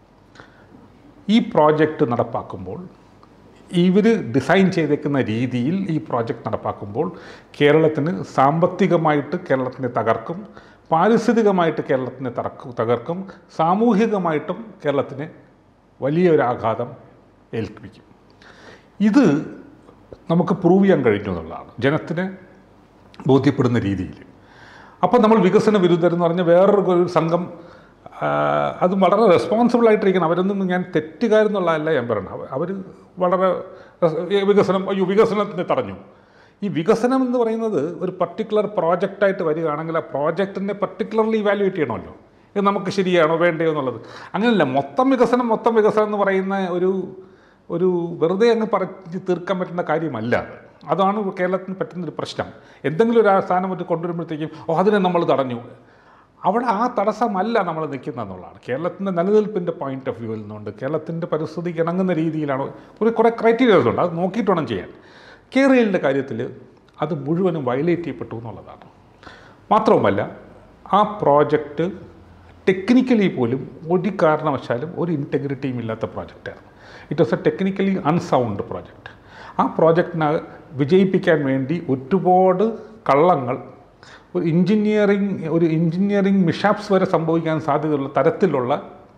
ഈ പ്രോജക്റ്റ് നടപ്പാക്കുമ്പോൾ ഇവർ ഡിസൈൻ ചെയ്തേക്കുന്ന രീതിയിൽ ഈ പ്രോജക്റ്റ് നടപ്പാക്കുമ്പോൾ കേരളത്തിന് സാമ്പത്തികമായിട്ട് കേരളത്തിനെ തകർക്കും, പാരിസ്ഥിതികമായിട്ട് കേരളത്തിനെ തകർക്കും തകർക്കും സാമൂഹികമായിട്ടും കേരളത്തിന് വലിയൊരാഘാതം ഏൽപ്പിക്കും. ഇത് നമുക്ക് പ്രൂവ് ചെയ്യാൻ കഴിഞ്ഞു എന്നുള്ളതാണ് ജനത്തിന് ബോധ്യപ്പെടുന്ന രീതിയിൽ. അപ്പോൾ നമ്മൾ വികസന വിരുദ്ധരെന്ന് പറഞ്ഞ വേറൊരു സംഘം, അത് വളരെ റെസ്പോൺസിബിളായിട്ടിരിക്കണം. അവരൊന്നും ഞാൻ തെറ്റുകാരെന്നുള്ളതല്ല ഞാൻ പറയണം. അവർ വളരെ വികസനം, അയ്യോ വികസനത്തിന് തടഞ്ഞു. ഈ വികസനം എന്ന് പറയുന്നത് ഒരു പർട്ടിക്കുലർ പ്രോജക്റ്റായിട്ട് വരികയാണെങ്കിൽ ആ പ്രോജക്റ്റിനെ പർട്ടിക്കുലർലി ഇവാലുവേറ്റ് ചെയ്യണമല്ലോ. ഇത് നമുക്ക് ശരിയാണോ വേണ്ടയോ എന്നുള്ളത്. അങ്ങനെയല്ല മൊത്തം വികസനം മൊത്തം വികസനം എന്ന് പറയുന്ന ഒരു ഒരു വെറുതെ അങ്ങ് പറഞ്ഞ് തീർക്കാൻ പറ്റുന്ന കാര്യമല്ല അത്. അതാണ് കേരളത്തിന് പറ്റുന്നൊരു പ്രശ്നം. എന്തെങ്കിലും ഒരു സ്ഥാനം മറ്റ് കൊണ്ടുവരുമ്പോഴത്തേക്കും ഓ അതിനെ നമ്മൾ തടഞ്ഞു, അവിടെ ആ തടസ്സമല്ല നമ്മൾ നിൽക്കുന്നത് എന്നുള്ളതാണ്. കേരളത്തിൻ്റെ നിലനിൽപ്പിൻ്റെ പോയിൻ്റ് ഓഫ് വ്യൂവിൽ നിന്നുകൊണ്ട് കേരളത്തിൻ്റെ പരിസ്ഥിതിക്ക് ഇണങ്ങുന്ന രീതിയിലാണ് ഒരു കുറേ ക്രൈറ്റീരിയാസ് ഉണ്ട്, അത് നോക്കിയിട്ട് വേണം ചെയ്യാൻ. കേരളത്തിൻ്റെ കാര്യത്തിൽ അത് മുഴുവനും വയലേറ്റ് ചെയ്യപ്പെട്ടു എന്നുള്ളതാണ്. മാത്രവുമല്ല ആ പ്രോജക്റ്റ് ടെക്നിക്കലി പോലും ഒരു കാരണവശാലും ഒരു ഇൻറ്റഗ്രിറ്റിയും ഇല്ലാത്ത പ്രോജക്റ്റാണ്. It was a technically unsound project. ആ പ്രോജക്റ്റിനെ വിജയിപ്പിക്കാൻ വേണ്ടി ഒരുപാട് കള്ളങ്ങൾ, ഒരു എഞ്ചിനീയറിങ് ഒരു എഞ്ചിനീയറിങ് മിഷാപ്സ് വരെ സംഭവിക്കാൻ സാധ്യതയുള്ള തരത്തിലുള്ള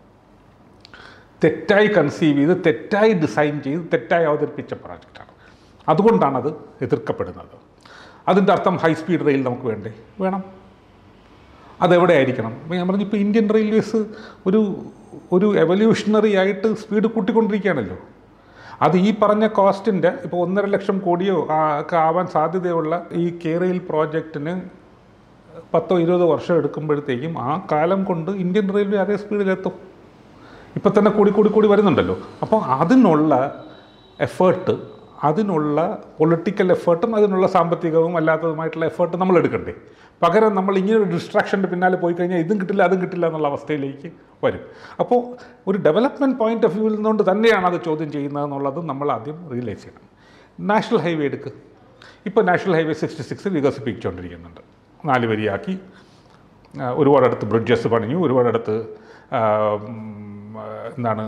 തെറ്റായി കൺസീവ് ചെയ്ത് തെറ്റായി ഡിസൈൻ ചെയ്ത് തെറ്റായി അവതരിപ്പിച്ച പ്രോജക്റ്റാണ്. അതുകൊണ്ടാണത് എതിർക്കപ്പെടുന്നത്. അതിൻ്റെ അർത്ഥം ഹൈ സ്പീഡ് റെയിൽ നമുക്ക് വേണ്ടേ? വേണം. അതെവിടെ ആയിരിക്കണം? ഞാൻ പറഞ്ഞു ഇപ്പോൾ ഇന്ത്യൻ റെയിൽവേസ് ഒരു ഒരു എവല്യൂഷണറി ആയിട്ട് സ്പീഡ് കൂട്ടിക്കൊണ്ടിരിക്കുകയാണല്ലോ. അത് ഈ പറഞ്ഞ കോസ്റ്റിൻ്റെ ഇപ്പോൾ ഒന്നര ലക്ഷം കോടിയോ ഒക്കെ ആവാൻ സാധ്യതയുള്ള ഈ കേരയിൽ പ്രോജക്റ്റിന് പത്തോ ഇരുപതോ വർഷം എടുക്കുമ്പോഴത്തേക്കും ആ കാലം കൊണ്ട് ഇന്ത്യൻ റെയിൽവേ അതേ സ്പീഡിലെത്തും. ഇപ്പം തന്നെ കൂടി കൂടി കൂടി വരുന്നുണ്ടല്ലോ. അപ്പോൾ അതിനുള്ള എഫേർട്ട്, അതിനുള്ള പൊളിറ്റിക്കൽ എഫേർട്ടും അതിനുള്ള സാമ്പത്തികവും അല്ലാത്തതുമായിട്ടുള്ള എഫേർട്ട് നമ്മൾ എടുക്കണ്ടേ? പകരം നമ്മൾ ഇങ്ങനെ ഒരു ഡിസ്ട്രാക്ഷൻ്റെ പിന്നാലെ പോയി കഴിഞ്ഞാൽ ഇതും കിട്ടില്ല അതും കിട്ടില്ല എന്നുള്ള അവസ്ഥയിലേക്ക് വരും. അപ്പോൾ ഒരു ഡെവലപ്മെൻറ്റ് പോയിൻ്റ് ഓഫ് വ്യൂവിൽ നിന്നുകൊണ്ട് തന്നെയാണ് അത് ചോദ്യം ചെയ്യുന്നത് എന്നുള്ളത് നമ്മൾ ആദ്യം റിയലൈസ് ചെയ്യണം. നാഷണൽ ഹൈവേ എടുക്കുക. ഇപ്പോൾ നാഷണൽ ഹൈവേ സിക്സ്റ്റി സിക്സ് വികസിപ്പിച്ചുകൊണ്ടിരിക്കുന്നുണ്ട്, നാല് വരിയാക്കി ഒരുപാടടുത്ത് ബ്രിഡ്ജസ് പണിഞ്ഞു, ഒരുപാടടുത്ത് എന്താണ്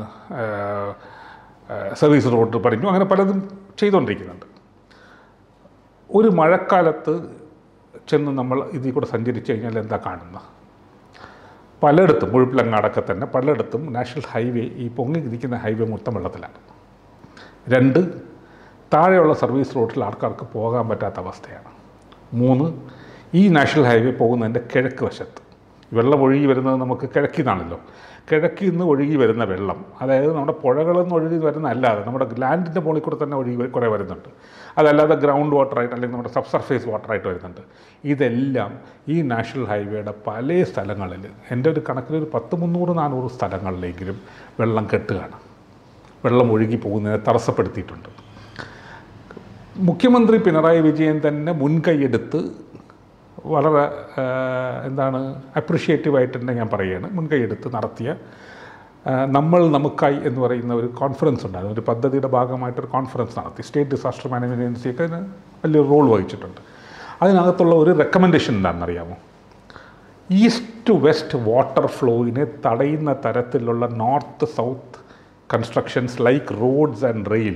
സർവീസ് റോഡ് പണിഞ്ഞു, അങ്ങനെ പലതും ചെയ്തുകൊണ്ടിരിക്കുന്നുണ്ട്. ഒരു മഴക്കാലത്ത് ചെന്ന് നമ്മൾ ഇതിൽ കൂടെ സഞ്ചരിച്ച് കഴിഞ്ഞാൽ എന്താ കാണുന്നത്? പലയിടത്തും മുഴുപ്പിലങ്ങാടൊക്കെ തന്നെ പലയിടത്തും നാഷണൽ ഹൈവേ, ഈ പൊങ്ങി ഇരിക്കുന്ന ഹൈവേ മൊത്തം വെള്ളത്തിലാണ്. രണ്ട്, താഴെയുള്ള സർവീസ് റോഡിൽ ആൾക്കാർക്ക് പോകാൻ പറ്റാത്ത അവസ്ഥയാണ്. മൂന്ന്, ഈ നാഷണൽ ഹൈവേ പോകുന്നതിൻ്റെ കിഴക്ക് വശത്ത് വെള്ളം ഒഴുകി വരുന്നത് നമുക്ക് കിഴക്കിൽ നിന്നാണല്ലോ. കിഴക്കിൽ നിന്ന് ഒഴുകി വരുന്ന വെള്ളം, അതായത് നമ്മുടെ പുഴകളിൽ നിന്ന് ഒഴുകി വരുന്ന അല്ലാതെ നമ്മുടെ ലാൻഡിൻ്റെ മുകളിൽ കൂടെ തന്നെ ഒഴുകി കുറേ വരുന്നുണ്ട്. അതല്ലാതെ ഗ്രൗണ്ട് വാട്ടറായിട്ട് അല്ലെങ്കിൽ നമ്മുടെ സബ് സർഫേസ് വാട്ടറായിട്ട് വരുന്നുണ്ട്. ഇതെല്ലാം ഈ നാഷണൽ ഹൈവേയുടെ പല സ്ഥലങ്ങളിൽ, എൻ്റെ ഒരു കണക്കിലൊരു പത്ത് മുന്നൂറ് നാനൂറ് സ്ഥലങ്ങളിലെങ്കിലും വെള്ളം കെട്ടുകയാണ്, വെള്ളം ഒഴുകി പോകുന്നതിനെ തടസ്സപ്പെടുത്തിയിട്ടുണ്ട്. മുഖ്യമന്ത്രി പിണറായി വിജയൻ തന്നെ മുൻകൈയെടുത്ത് വളരെ എന്താണ് അപ്രിഷ്യേറ്റീവായിട്ട് തന്നെ ഞാൻ പറയുകയാണ്, മുൻകൈയെടുത്ത് നടത്തിയ നമ്മൾ നമുക്കായി എന്ന് പറയുന്ന ഒരു കോൺഫറൻസ് ഉണ്ടായിരുന്നു. ഒരു പദ്ധതിയുടെ ഭാഗമായിട്ടൊരു കോൺഫറൻസ് നടത്തി. സ്റ്റേറ്റ് ഡിസാസ്റ്റർ മാനേജ്മെൻറ്റ് ഏജൻസിയൊക്കെ അതിന് വലിയൊരു റോൾ വഹിച്ചിട്ടുണ്ട്. അതിനകത്തുള്ള ഒരു റെക്കമെൻഡേഷൻ എന്താണെന്നറിയാമോ? ഈസ്റ്റ് ടു വെസ്റ്റ് വാട്ടർ ഫ്ലോയിനെ തടയുന്ന തരത്തിലുള്ള north south constructions like roads and rail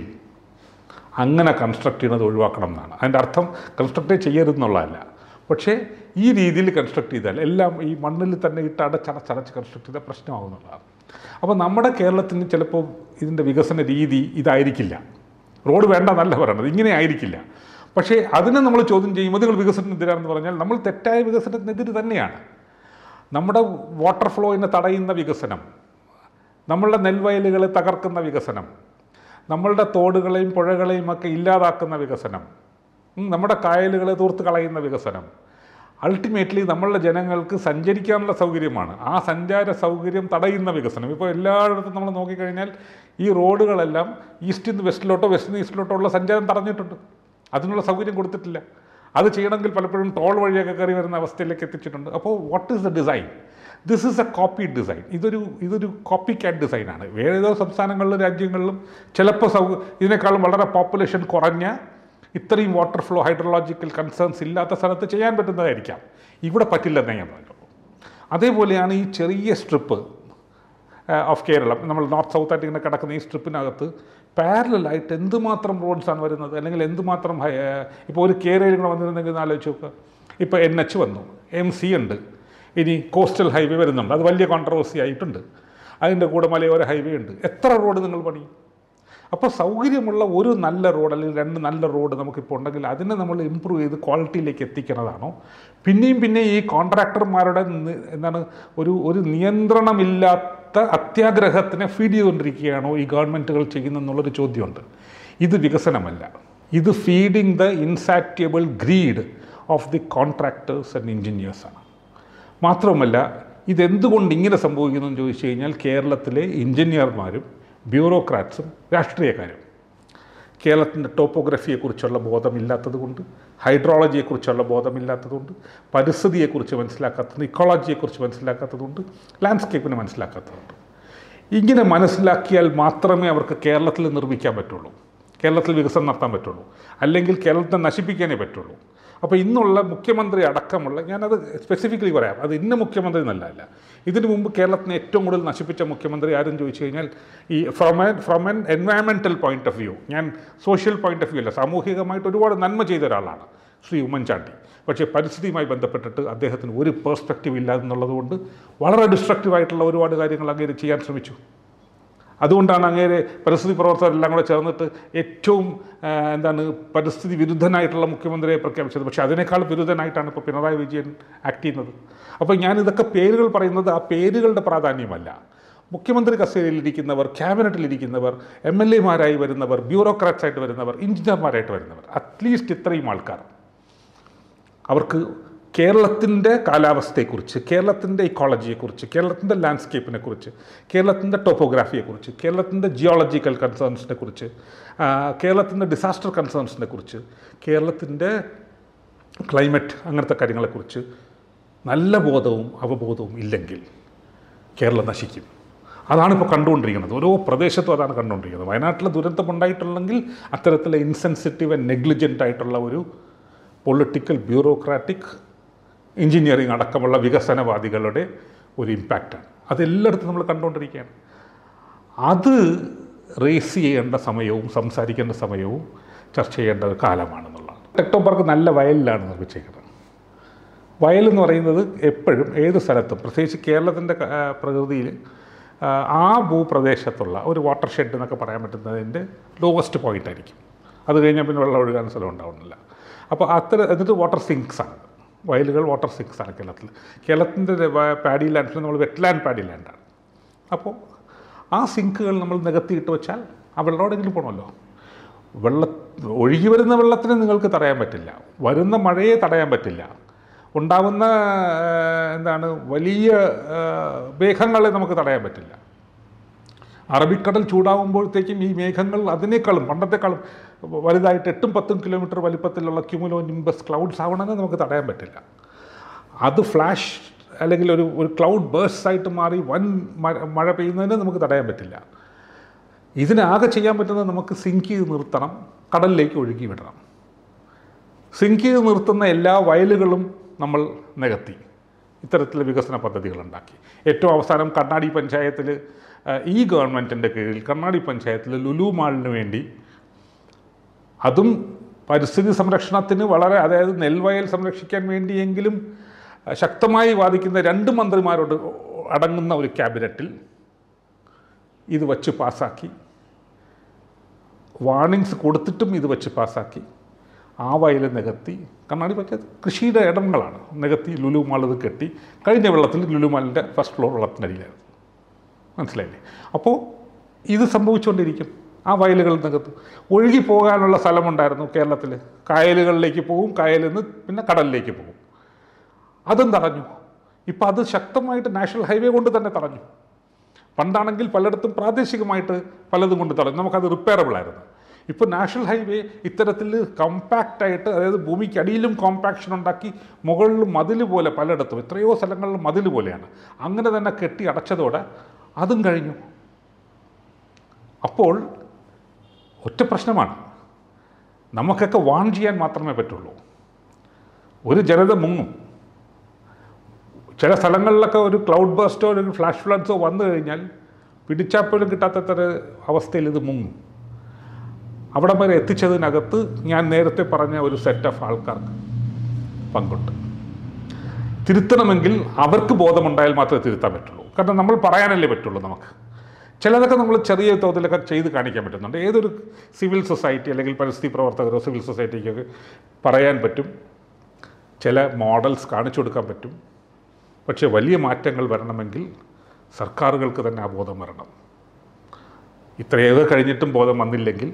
അങ്ങനെ കൺസ്ട്രക്ട് ചെയ്യുന്നത് ഒഴിവാക്കണം എന്നാണ്. അതിൻ്റെ അർത്ഥം കൺസ്ട്രക്റ്റ് ചെയ്യരുതെന്നുള്ളതല്ല, പക്ഷേ ഈ രീതിയിൽ കൺസ്ട്രക്ട് ചെയ്താൽ എല്ലാം ഈ മണ്ണിൽ തന്നെ ഇട്ട് അടച്ചടച്ചടച്ച് കൺസ്ട്രക്ട് ചെയ്താൽ പ്രശ്നമാകുന്നുള്ളതാണ്. അപ്പോൾ നമ്മുടെ കേരളത്തിന് ചിലപ്പോൾ ഇതിൻ്റെ വികസന രീതി ഇതായിരിക്കില്ല. റോഡ് വേണ്ടെന്നല്ല പറയണത്, ഇങ്ങനെ ആയിരിക്കില്ല. പക്ഷേ അതിനെ നമ്മൾ ചോദ്യം ചെയ്യുമ്പോൾ നിങ്ങൾ വികസനത്തിനെതിരാണെന്ന് പറഞ്ഞാൽ നമ്മൾ തെറ്റായ വികസനത്തിനെതിരെ തന്നെയാണ്. നമ്മുടെ വാട്ടർ ഫ്ലോയിനെ തടയുന്ന വികസനം, നമ്മളുടെ നെൽവയലുകളെ തകർക്കുന്ന വികസനം, നമ്മളുടെ തോടുകളെയും പുഴകളെയും ഒക്കെ ഇല്ലാതാക്കുന്ന വികസനം, നമ്മുടെ കായലുകളെ തൂർത്ത് കളയുന്ന വികസനം, അൾട്ടിമേറ്റ്ലി നമ്മളുടെ ജനങ്ങൾക്ക് സഞ്ചരിക്കാനുള്ള സൗകര്യമാണ്. ആ സഞ്ചാര സൗകര്യം തടയുന്ന വികസനം. ഇപ്പോൾ എല്ലായിടത്തും നമ്മൾ നോക്കിക്കഴിഞ്ഞാൽ ഈ റോഡുകളെല്ലാം ഈസ്റ്റിൽ നിന്ന് വെസ്റ്റിലോട്ടോ വെസ്റ്റിൽ നിന്ന് ഈസ്റ്റിലോട്ടോ ഉള്ള സഞ്ചാരം തടഞ്ഞിട്ടുണ്ട്, അതിനുള്ള സൗകര്യം കൊടുത്തിട്ടില്ല. അത് ചെയ്യണമെങ്കിൽ പലപ്പോഴും ടോൾ വഴിയൊക്കെ കയറി വരുന്ന അവസ്ഥയിലേക്ക് എത്തിച്ചിട്ടുണ്ട്. അപ്പോൾ what is the design? This is a copy design. ഇതൊരു ഇതൊരു കോപ്പി ക്യാറ്റ് ഡിസൈനാണ്. വേറെ ഏതോ സംസ്ഥാനങ്ങളിലും രാജ്യങ്ങളിലും ചിലപ്പോൾ സൗ ഇതിനേക്കാളും വളരെ പോപ്പുലേഷൻ കുറഞ്ഞ, ഇത്രയും വാട്ടർ ഫ്ലോ ഹൈഡ്രോളജിക്കൽ കൺസേൺസ് ഇല്ലാത്ത സ്ഥലത്ത് ചെയ്യാൻ പറ്റുന്നതായിരിക്കാം. ഇവിടെ പറ്റില്ലെന്നേ ഞാൻ പറഞ്ഞു. അതേപോലെയാണ് ഈ ചെറിയ സ്ട്രിപ്പ് ഓഫ് കേരളം, നമ്മൾ നോർത്ത് സൗത്ത് ആയിട്ട് ഇങ്ങനെ കിടക്കുന്ന ഈ സ്ട്രിപ്പിനകത്ത് പാരലായിട്ട് എന്തുമാത്രം റോഡ്സാണ് വരുന്നത്, അല്ലെങ്കിൽ എന്തുമാത്രം ഹൈ ഇപ്പോൾ ഒരു കേരളം കൂടെ വന്നിരുന്നെങ്കിൽ ആലോചിച്ച് നോക്കുക. ഇപ്പോൾ എൻ എച്ച് വന്നു, എം സി ഉണ്ട്, ഇനി കോസ്റ്റൽ ഹൈവേ വരുന്നുണ്ട്, അത് വലിയ കോൺട്രവേഴ്സി ആയിട്ടുണ്ട്. അതിൻ്റെ കൂടെ മലയോര ഹൈവേ ഉണ്ട്. എത്ര റോഡ് നിങ്ങൾ പണി? അപ്പോൾ സൗകര്യമുള്ള ഒരു നല്ല റോഡ് അല്ലെങ്കിൽ രണ്ട് നല്ല റോഡ് നമുക്കിപ്പോൾ ഉണ്ടെങ്കിൽ അതിനെ നമ്മൾ ഇമ്പ്രൂവ് ചെയ്ത് ക്വാളിറ്റിയിലേക്ക് എത്തിക്കണതാണോ? പിന്നെയും പിന്നെ ഈ കോൺട്രാക്ടർമാരുടെ എന്താണ് ഒരു ഒരു നിയന്ത്രണമില്ലാത്ത അത്യാഗ്രഹത്തിനെ ഫീഡ് ചെയ്തുകൊണ്ടിരിക്കുകയാണോ ഈ ഗവൺമെൻറ്റുകൾ ചെയ്യുന്നതെന്നുള്ളൊരു ചോദ്യമുണ്ട്. ഇത് വികസനമല്ല, ഇത് feeding the insatiable greed of the contractors and എൻജിനീയേഴ്സാണ്. മാത്രവുമല്ല, ഇതെന്തുകൊണ്ട് ഇങ്ങനെ സംഭവിക്കുന്നു എന്ന് ചോദിച്ചു കഴിഞ്ഞാൽ കേരളത്തിലെ എൻജിനീയർമാരും ബ്യൂറോക്രാറ്റ്സും രാഷ്ട്രീയക്കാരും കേരളത്തിൻ്റെ ടോപ്പോഗ്രഫിയെക്കുറിച്ചുള്ള ബോധമില്ലാത്തതുകൊണ്ട്, ഹൈഡ്രോളജിയെക്കുറിച്ചുള്ള ബോധമില്ലാത്തതുകൊണ്ട്, പരിസ്ഥിതിയെക്കുറിച്ച് മനസ്സിലാക്കാത്തതുകൊണ്ട്, ഇക്കോളജിയെക്കുറിച്ച് മനസ്സിലാക്കാത്തതുകൊണ്ട്, ലാൻഡ്സ്കേപ്പിനെ മനസ്സിലാക്കാത്തതുകൊണ്ട്. ഇങ്ങനെ മനസ്സിലാക്കിയാൽ മാത്രമേ അവർക്ക് കേരളത്തിൽ നിർമ്മിക്കാൻ പറ്റുള്ളൂ, കേരളത്തിൽ വികസനം നടത്താൻ പറ്റുള്ളൂ, അല്ലെങ്കിൽ കേരളത്തെ നശിപ്പിക്കാനേ പറ്റുള്ളൂ. അപ്പോൾ ഇന്നുള്ള മുഖ്യമന്ത്രി അടക്കമുള്ള, ഞാനത് സ്പെസിഫിക്കലി പറയാം, അത് ഇന്ന മുഖ്യമന്ത്രി എന്നല്ല, ഇതിനു മുമ്പ് കേരളത്തിനെ ഏറ്റവും കൂടുതൽ നശിപ്പിച്ച മുഖ്യമന്ത്രി ആരും ചോദിച്ചു കഴിഞ്ഞാൽ ഈ from a from N environmental point of view, ഞാൻ സോഷ്യൽ പോയിൻ്റ് ഓഫ് വ്യൂ അല്ല, സാമൂഹികമായിട്ട് ഒരുപാട് നന്മ ചെയ്ത ഒരാളാണ് ശ്രീ ഉമ്മൻചാണ്ടി. പക്ഷേ പരിസ്ഥിതിയുമായി ബന്ധപ്പെട്ടിട്ട് അദ്ദേഹത്തിന് ഒരു പേഴ്സ്പെക്റ്റീവ് ഇല്ല എന്നുള്ളതുകൊണ്ട് വളരെ ഡിസ്ട്രക്റ്റീവായിട്ടുള്ള ഒരുപാട് കാര്യങ്ങൾ അങ്ങേര് ചെയ്യാൻ ശ്രമിച്ചു. അതുകൊണ്ടാണ് അങ്ങേരെ പരിസ്ഥിതി പ്രവർത്തകരെല്ലാം കൂടെ ചേർന്നിട്ട് ഏറ്റവും എന്താണ് പരിസ്ഥിതി വിരുദ്ധനായിട്ടുള്ള മുഖ്യമന്ത്രിയെ പ്രഖ്യാപിച്ചത്. പക്ഷേ അതിനേക്കാൾ വിരുദ്ധനായിട്ടാണ് ഇപ്പോൾ പിണറായി വിജയൻ ആക്ട് ചെയ്യുന്നത്. അപ്പോൾ ഞാനിതൊക്കെ പേരുകൾ പറയുന്നത് ആ പേരുകളുടെ പ്രാധാന്യമല്ല. മുഖ്യമന്ത്രി കസേരയിലിരിക്കുന്നവർ, ക്യാബിനറ്റിലിരിക്കുന്നവർ, എം എൽ എമാരായി വരുന്നവർ, ബ്യൂറോക്രാറ്റ്സായിട്ട് വരുന്നവർ, എഞ്ചിനീയർമാരായിട്ട് വരുന്നവർ, അറ്റ്ലീസ്റ്റ് ഇത്രയും ആൾക്കാർ അവർക്ക് കേരളത്തിൻ്റെ കാലാവസ്ഥയെക്കുറിച്ച്, കേരളത്തിൻ്റെ ഇക്കോളജിയെക്കുറിച്ച്, കേരളത്തിൻ്റെ ലാൻഡ്സ്കേപ്പിനെ കുറിച്ച്, കേരളത്തിൻ്റെ ടോപ്പോഗ്രാഫിയെക്കുറിച്ച്, കേരളത്തിൻ്റെ ജിയോളജിക്കൽ കൺസേൺസിനെ കുറിച്ച്, കേരളത്തിൻ്റെ ഡിസാസ്റ്റർ കൺസേൺസിനെ കുറിച്ച്, കേരളത്തിൻ്റെ ക്ലൈമറ്റ് അങ്ങനത്തെ കാര്യങ്ങളെക്കുറിച്ച് നല്ല ബോധവും അവബോധവും ഇല്ലെങ്കിൽ കേരളം നശിക്കും. അതാണിപ്പോൾ കണ്ടുകൊണ്ടിരിക്കുന്നത്. ഓരോ പ്രദേശത്തും അതാണ് കണ്ടുകൊണ്ടിരിക്കുന്നത്. വയനാട്ടിൽ ദുരന്തമുണ്ടായിട്ടുണ്ടെങ്കിൽ അത്തരത്തിലെ ഇൻസെൻസിറ്റീവ് ആൻഡ് നെഗ്ലിജൻ്റ് ആയിട്ടുള്ള ഒരു പൊളിറ്റിക്കൽ ബ്യൂറോക്രാറ്റിക് എഞ്ചിനീയറിംഗ് അടക്കമുള്ള വികസനവാദികളുടെ ഒരു ഇമ്പാക്റ്റാണ്. അതെല്ലായിടത്തും നമ്മൾ കണ്ടുകൊണ്ടിരിക്കുകയാണ്. അത് റേസ് ചെയ്യേണ്ട സമയവും സംസാരിക്കേണ്ട സമയവും ചർച്ച ചെയ്യേണ്ട ഒരു കാലമാണെന്നുള്ളതാണ്. ടെക്നോ പാർക്ക് നല്ല വയലിലാണ് നിർമ്മിച്ചേക്കുന്നത്. വയലെന്ന് പറയുന്നത് എപ്പോഴും ഏത് സ്ഥലത്തും, പ്രത്യേകിച്ച് കേരളത്തിൻ്റെ പ്രകൃതിയിൽ ആ ഭൂപ്രദേശത്തുള്ള ഒരു വാട്ടർ ഷെഡ് എന്നൊക്കെ പറയാൻ പറ്റുന്നതിൻ്റെ ലോവസ്റ്റ് പോയിൻ്റ് ആയിരിക്കും. അത് കഴിഞ്ഞാൽ പിന്നെ വെള്ളം ഒഴുകാൻ സ്ഥലം ഉണ്ടാവുന്നില്ല. അപ്പോൾ അത്ര എന്നിട്ട് വാട്ടർ സിങ്ക്സാണ് വയലുകൾ, വാട്ടർ സിങ്ക്സാണ് കേരളത്തിൽ. കേരളത്തിൻ്റെ പാഡി ലാൻഡ്സിൽ നമ്മൾ വെറ്റ്ലാൻഡ് പാഡി ലാൻഡാണ്. അപ്പോൾ ആ സിങ്കുകൾ നമ്മൾ നികത്തിയിട്ട് വെച്ചാൽ ആ വെള്ളം എവിടെയെങ്കിലും പോകണമല്ലോ. വെള്ള ഒഴുകി വരുന്ന വെള്ളത്തിന് നിങ്ങൾക്ക് തടയാൻ പറ്റില്ല, വരുന്ന മഴയെ തടയാൻ പറ്റില്ല, ഉണ്ടാവുന്ന എന്താണ് വലിയ മേഘങ്ങളെ നമുക്ക് തടയാൻ പറ്റില്ല. അറബിക്കടൽ ചൂടാവുമ്പോഴത്തേക്കും ഈ മേഘങ്ങൾ അതിനേക്കാളും പണ്ടത്തെക്കാളും വലുതായിട്ട് എട്ടും പത്തും കിലോമീറ്റർ വലിപ്പത്തിലുള്ള ക്യുമുലോ നിംബസ് ക്ലൗഡ്സ് ആവണമെന്ന് നമുക്ക് തടയാൻ പറ്റില്ല. അത് ഫ്ലാഷ് അല്ലെങ്കിൽ ഒരു ഒരു ക്ലൗഡ് ബേഴ്സ് ആയിട്ട് മാറി വൻ മഴ പെയ്യുന്നതിന് നമുക്ക് തടയാൻ പറ്റില്ല. ഇതിനാകെ ചെയ്യാൻ പറ്റുന്നത് നമുക്ക് സിങ്ക് ചെയ്ത് നിർത്തണം, കടലിലേക്ക് ഒഴുകി വിടണം. സിങ്ക് ചെയ്ത് നിർത്തുന്ന എല്ലാ വയലുകളും നമ്മൾ നികത്തി ഇത്തരത്തിലുള്ള വികസന പദ്ധതികളുണ്ടാക്കി. ഏറ്റവും അവസാനം കണ്ണാടി പഞ്ചായത്തിൽ, ഈ ഗവൺമെൻറ്റിൻ്റെ കീഴിൽ കണ്ണാടി പഞ്ചായത്തിൽ ലുലു മാളിന് വേണ്ടി, അതും പരിസ്ഥിതി സംരക്ഷണത്തിന് വളരെ, അതായത് നെൽവയൽ സംരക്ഷിക്കാൻ വേണ്ടിയെങ്കിലും ശക്തമായി വാദിക്കുന്ന രണ്ട് മന്ത്രിമാരോട് അടങ്ങുന്ന ഒരു ക്യാബിനറ്റിൽ ഇത് വച്ച് പാസ്സാക്കി, വാർണിങ്സ് കൊടുത്തിട്ടും ഇത് വച്ച് പാസ്സാക്കി. ആ വയൽ നികത്തി, കണ്ണാടി പഞ്ചായത്ത് കൃഷിയുടെ ഇടങ്ങളാണ്, നികത്തി ലുലു മാൾ ഇത് കെട്ടി. കഴിഞ്ഞ വെള്ളത്തിൽ ലുലു മാളിൻ്റെ ഫസ്റ്റ് ഫ്ലോർ വെള്ളത്തിനടിയിലായിരുന്നു. മനസ്സിലായില്ലേ? അപ്പോൾ ഇത് സംഭവിച്ചുകൊണ്ടിരിക്കും. ആ വയലുകൾ നികത്തും. ഒഴുകി പോകാനുള്ള സ്ഥലമുണ്ടായിരുന്നു കേരളത്തിൽ. കായലുകളിലേക്ക് പോകും, കായലിൽ നിന്ന് പിന്നെ കടലിലേക്ക് പോകും. അതും തടഞ്ഞു. ഇപ്പം അത് ശക്തമായിട്ട് നാഷണൽ ഹൈവേ കൊണ്ട് തന്നെ തടഞ്ഞു. പണ്ടാണെങ്കിൽ പലയിടത്തും പ്രാദേശികമായിട്ട് പലതും കൊണ്ട് തടഞ്ഞു, നമുക്കത് റിപ്പയറബിളായിരുന്നു. ഇപ്പോൾ നാഷണൽ ഹൈവേ ഇത്തരത്തിൽ കോമ്പാക്റ്റായിട്ട്, അതായത് ഭൂമിക്കടിയിലും കോമ്പാക്ഷൻ ഉണ്ടാക്കി മുകളിൽ മതിൽ പോലെ പലയിടത്തും, എത്രയോ സ്ഥലങ്ങളിൽ മതിൽ പോലെയാണ്, അങ്ങനെ തന്നെ കെട്ടി അടച്ചതോടെ അതും കഴിഞ്ഞു. അപ്പോൾ ഒറ്റ പ്രശ്നമാണ്, നമുക്കൊക്കെ വാൺ ചെയ്യാൻ മാത്രമേ പറ്റുള്ളൂ. ഒരു ജനത മുങ്ങും. ചില സ്ഥലങ്ങളിലൊക്കെ ഒരു ക്ലൗഡ് ബേസ്റ്റോ ഒരു ഫ്ലാഷ് ഫ്ലഡ്സോ വന്നു കഴിഞ്ഞാൽ പിടിച്ചാപ്പോലും കിട്ടാത്തത്ര അവസ്ഥയിൽ ഇത് മുങ്ങും. അവിടെ വരെ എത്തിച്ചതിനകത്ത് ഞാൻ നേരത്തെ പറഞ്ഞ ഒരു സെറ്റ് ഓഫ് ആൾക്കാർക്ക് പങ്കുണ്ട്. തിരുത്തണമെങ്കിൽ അവർക്ക് ബോധമുണ്ടായാൽ മാത്രമേ തിരുത്താൻ പറ്റുള്ളൂ. കാരണം നമ്മൾ പറയാനല്ലേ പറ്റുള്ളൂ. നമുക്ക് ചിലതൊക്കെ നമ്മൾ ചെറിയ തോതിലൊക്കെ ചെയ്ത് കാണിക്കാൻ പറ്റുന്നുണ്ട്. ഏതൊരു സിവിൽ സൊസൈറ്റി അല്ലെങ്കിൽ പരിസ്ഥിതി പ്രവർത്തകരോ സിവിൽ സൊസൈറ്റിക്കൊക്കെ പറയാൻ പറ്റും, ചില മോഡൽസ് കാണിച്ചു കൊടുക്കാൻ പറ്റും. പക്ഷേ വലിയ മാറ്റങ്ങൾ വരണമെങ്കിൽ സർക്കാരുകൾക്ക് തന്നെ ആ ബോധം വരണം. ഇത്രയൊക്കെ കഴിഞ്ഞിട്ടും ബോധം വന്നില്ലെങ്കിൽ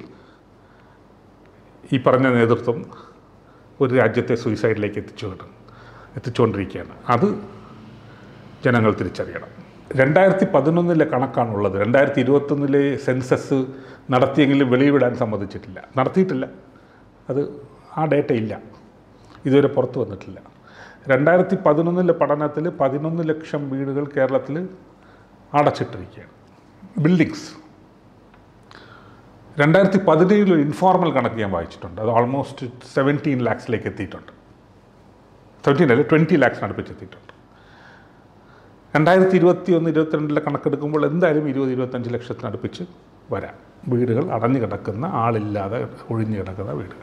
ഈ പറഞ്ഞ നേതൃത്വം ഒരു രാജ്യത്തെ സൂയിസൈഡിലേക്ക് എത്തിച്ചു എത്തിച്ചുകൊണ്ടിരിക്കുകയാണ്. അത് ജനങ്ങൾ തിരിച്ചറിയണം. രണ്ടായിരത്തി പതിനൊന്നിലെ കണക്കാണുള്ളത്. രണ്ടായിരത്തി ഇരുപത്തൊന്നിലെ സെൻസസ് നടത്തിയെങ്കിലും വെളിവിടാൻ സമ്മതിച്ചിട്ടില്ല, നടത്തിയിട്ടില്ല. അത് ആ ഡേറ്റ ഇല്ല, ഇതുവരെ പുറത്തു വന്നിട്ടില്ല. രണ്ടായിരത്തി പതിനൊന്നിലെ പഠനത്തിൽ പതിനൊന്ന് ലക്ഷം വീടുകൾ കേരളത്തിൽ അടച്ചിട്ടിരിക്കുകയാണ്, ബിൽഡിങ്സ്. രണ്ടായിരത്തി പതിനേഴിൽ ഒരു ഇൻഫോർമൽ കണക്ക് ഞാൻ വായിച്ചിട്ടുണ്ട്. അത് ഓൾമോസ്റ്റ് സെവൻറ്റീൻ ലാക്സിലേക്ക് എത്തിയിട്ടുണ്ട്. സെവൻറ്റീൻ അല്ല ട്വൻറ്റി ലാക്സിന് അടുപ്പിച്ചെത്തിയിട്ടുണ്ട്. രണ്ടായിരത്തി ഇരുപത്തി ഒന്ന് ഇരുപത്തിരണ്ടിലെ കണക്കെടുക്കുമ്പോൾ എന്തായാലും ഇരുപത് ഇരുപത്തഞ്ച് ലക്ഷത്തിനടുപ്പിച്ച് വരാം വീടുകൾ അടഞ്ഞു കിടക്കുന്ന, ആളില്ലാതെ ഒഴിഞ്ഞു കിടക്കുന്ന വീടുകൾ.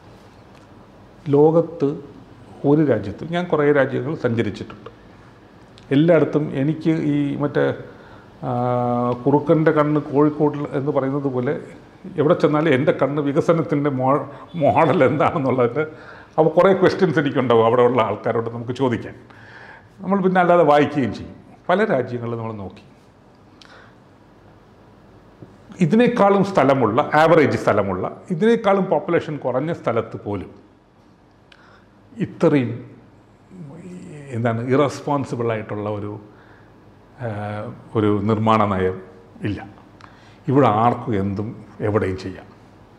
ലോകത്ത് ഒരു രാജ്യത്തും, ഞാൻ കുറേ രാജ്യങ്ങൾ സഞ്ചരിച്ചിട്ടുണ്ട്, എല്ലായിടത്തും എനിക്ക് ഈ മറ്റേ കുറുക്കൻ്റെ കണ്ണ് കോഴിക്കോട് എന്ന് പറയുന്നത് പോലെ എവിടെ ചെന്നാലും എൻ്റെ കണ്ണ് വികസനത്തിൻ്റെ മോ മോഡൽ എന്താണെന്നുള്ളതിൻ്റെ അപ്പോൾ കുറേ ക്വസ്റ്റ്യൻസ് എനിക്കുണ്ടാവും അവിടെ ഉള്ള ആൾക്കാരോട് നമുക്ക് ചോദിക്കാൻ. നമ്മൾ പിന്നെ അല്ലാതെ വായിക്കുകയും ചെയ്യും. പല രാജ്യങ്ങളിൽ നമ്മൾ നോക്കി, ഇതിനേക്കാളും സ്ഥലമുള്ള, ആവറേജ് സ്ഥലമുള്ള, ഇതിനേക്കാളും പോപ്പുലേഷൻ കുറഞ്ഞ സ്ഥലത്ത് പോലും ഇത്രയും എന്താണ് ഇറസ്പോൺസിബിളായിട്ടുള്ള ഒരു ഒരു നിർമ്മാണ നയം ഇല്ല. ഇവിടെ ആർക്കും എന്തും എവിടെയും ചെയ്യാം.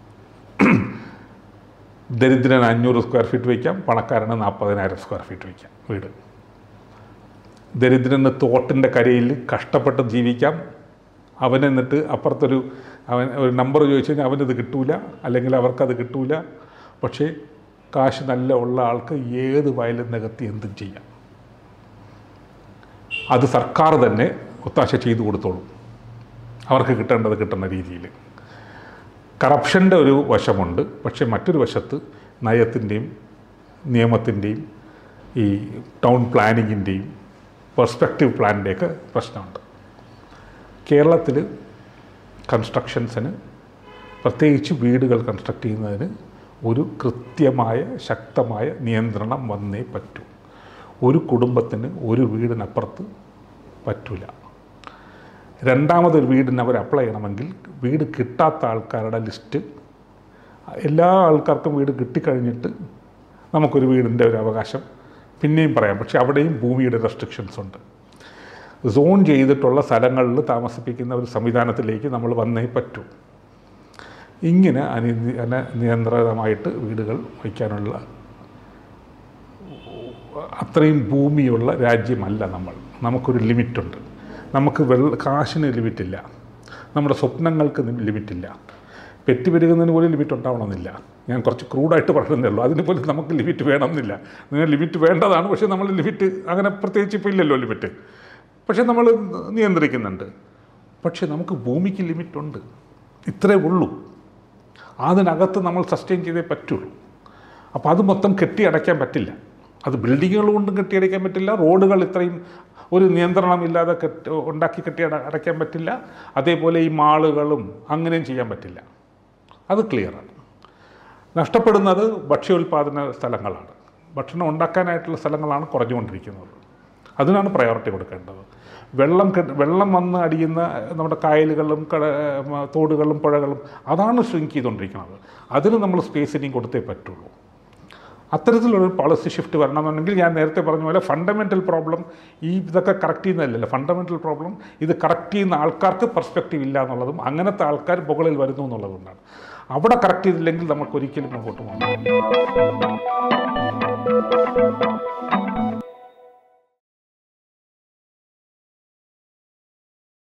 ദരിദ്രന് അഞ്ഞൂറ് സ്ക്വയർ ഫീറ്റ് വയ്ക്കാം, പണക്കാരന് നാൽപ്പതിനായിരം സ്ക്വയർ ഫീറ്റ് വയ്ക്കാം വീട്. ദരിദ്രന് തോട്ടിൻ്റെ കരയിൽ കഷ്ടപ്പെട്ട് ജീവിക്കാം. അവൻ എന്നിട്ട് അപ്പുറത്തൊരു അവൻ ഒരു നമ്പർ ചോദിച്ചു കഴിഞ്ഞാൽ അവനത് കിട്ടൂല, അല്ലെങ്കിൽ അവർക്കത് കിട്ടൂല. പക്ഷേ കാശ് നല്ല ഉള്ള ആൾക്ക് ഏത് വയലും നികത്തി എന്തും ചെയ്യാം. അത് സർക്കാർ തന്നെ ഒത്താശ ചെയ്തു കൊടുത്തോളും, അവർക്ക് കിട്ടേണ്ടത് കിട്ടുന്ന രീതിയിൽ. കറപ്ഷൻ്റെ ഒരു വശമുണ്ട്, പക്ഷേ മറ്റൊരു വശത്ത് നയത്തിൻ്റെയും നിയമത്തിൻ്റെയും ഈ ടൗൺ പ്ലാനിങ്ങിൻ്റെയും പെർസ്പെക്റ്റീവ് പ്ലാനിൻ്റെയൊക്കെ പ്രശ്നമുണ്ട്. കേരളത്തിൽ കൺസ്ട്രക്ഷൻസിന്, പ്രത്യേകിച്ച് വീടുകൾ കൺസ്ട്രക്ട് ചെയ്യുന്നതിന് ഒരു കൃത്യമായ ശക്തമായ നിയന്ത്രണം വന്നേ പറ്റൂ. ഒരു കുടുംബത്തിന് ഒരു വീടിനപ്പുറത്ത് പറ്റില്ല. രണ്ടാമതൊരു വീടിന് അവർ അപ്ലൈ ചെയ്യണമെങ്കിൽ വീട് കിട്ടാത്ത ആൾക്കാരുടെ ലിസ്റ്റ്, എല്ലാ ആൾക്കാർക്കും വീട് കിട്ടിക്കഴിഞ്ഞിട്ട് നമുക്കൊരു വീടിൻ്റെ ഒരു അവകാശം പിന്നെയും പറയാം, പക്ഷേ അവിടെയും ഭൂമിയുടെ റെസ്ട്രിക്ഷൻസ് ഉണ്ട്. സോൺ ചെയ്തിട്ടുള്ള സ്ഥലങ്ങളിൽ താമസിപ്പിക്കുന്ന ഒരു സംവിധാനത്തിലേക്ക് നമ്മൾ വന്നേ പറ്റൂ. ഇങ്ങനെ അനി നിയന്ത്രിതമായിട്ട് വീടുകൾ വയ്ക്കാനുള്ള അത്രയും ഭൂമിയുള്ള രാജ്യമല്ല നമ്മൾ. നമുക്കൊരു ലിമിറ്റുണ്ട്. നമുക്ക് വെള്ള കാശിന് ലിമിറ്റില്ല, നമ്മുടെ സ്വപ്നങ്ങൾക്ക് ലിമിറ്റില്ല, പെറ്റി പെരുകുന്നതിന് പോലും ലിമിറ്റ് ഉണ്ടാവണമെന്നില്ല. ഞാൻ കുറച്ച് ക്രൂഡായിട്ട് പറയുന്നേ ഉള്ളൂ. അതിന് പോലും നമുക്ക് ലിമിറ്റ് വേണമെന്നില്ല. നിങ്ങൾ ലിമിറ്റ് വേണ്ടതാണ്, പക്ഷേ നമ്മൾ ലിമിറ്റ് അങ്ങനെ പ്രത്യേകിച്ച് ഇപ്പോൾ ഇല്ലല്ലോ ലിമിറ്റ്, പക്ഷേ നമ്മൾ നിയന്ത്രിക്കുന്നുണ്ട്. പക്ഷേ നമുക്ക് ഭൂമിക്ക് ലിമിറ്റുണ്ട്, ഇത്രേ ഉള്ളൂ. അതിനകത്ത് നമ്മൾ സസ്റ്റെയിൻ ചെയ്തേ പറ്റുള്ളൂ. അപ്പോൾ അത് മൊത്തം കെട്ടി അടയ്ക്കാൻ പറ്റില്ല. അത് ബിൽഡിങ്ങുകൾ കൊണ്ടും കെട്ടിയടയ്ക്കാൻ പറ്റില്ല, റോഡുകൾ ഇത്രയും ഒരു നിയന്ത്രണമില്ലാതെ കെട്ടി ഉണ്ടാക്കി കെട്ടി അടയ്ക്കാൻ പറ്റില്ല. അതേപോലെ ഈ മാളുകളും അങ്ങനെയും ചെയ്യാൻ പറ്റില്ല. അത് ക്ലിയറാണ്. നഷ്ടപ്പെടുന്നത് ഭക്ഷ്യോൽപാദന സ്ഥലങ്ങളാണ്, ഭക്ഷണം ഉണ്ടാക്കാനായിട്ടുള്ള സ്ഥലങ്ങളാണ് കുറഞ്ഞുകൊണ്ടിരിക്കുന്നത്. അതിനാണ് പ്രയോറിറ്റി കൊടുക്കേണ്ടത്. വെള്ളം വെള്ളം വന്ന് അടിയുന്ന നമ്മുടെ കായലുകളും തോടുകളും പുഴകളും അതാണ് ഷ്രിങ്ക് ചെയ്തുകൊണ്ടിരിക്കുന്നത്. അതിന് നമ്മൾ സ്പേസ് ഇനിയും കൊടുത്തേ പറ്റുള്ളൂ. അത്തരത്തിലുള്ളൊരു പോളിസി ഷിഫ്റ്റ് വരണമെന്നുണ്ടെങ്കിൽ ഞാൻ നേരത്തെ പറഞ്ഞ പോലെ ഫണ്ടമെൻ്റൽ പ്രോബ്ലം ഈ ഇതൊക്കെ കറക്റ്റ് ചെയ്യുന്നതല്ലല്ലോ. ഫണ്ടമെൻ്റൽ പ്രോബ്ലം ഇത് കറക്റ്റ് ചെയ്യുന്ന ആൾക്കാർക്ക് പെർസ്പെക്റ്റീവ് ഇല്ല എന്നുള്ളതും അങ്ങനത്തെ ആൾക്കാർ മുകളിൽ വരുന്നു എന്നുള്ളതുകൊണ്ടാണ്. അവിടെ കറക്റ്റ് ചെയ്തില്ലെങ്കിൽ നമുക്ക് ഒരിക്കലും മുമ്പോട്ട് പോകാം.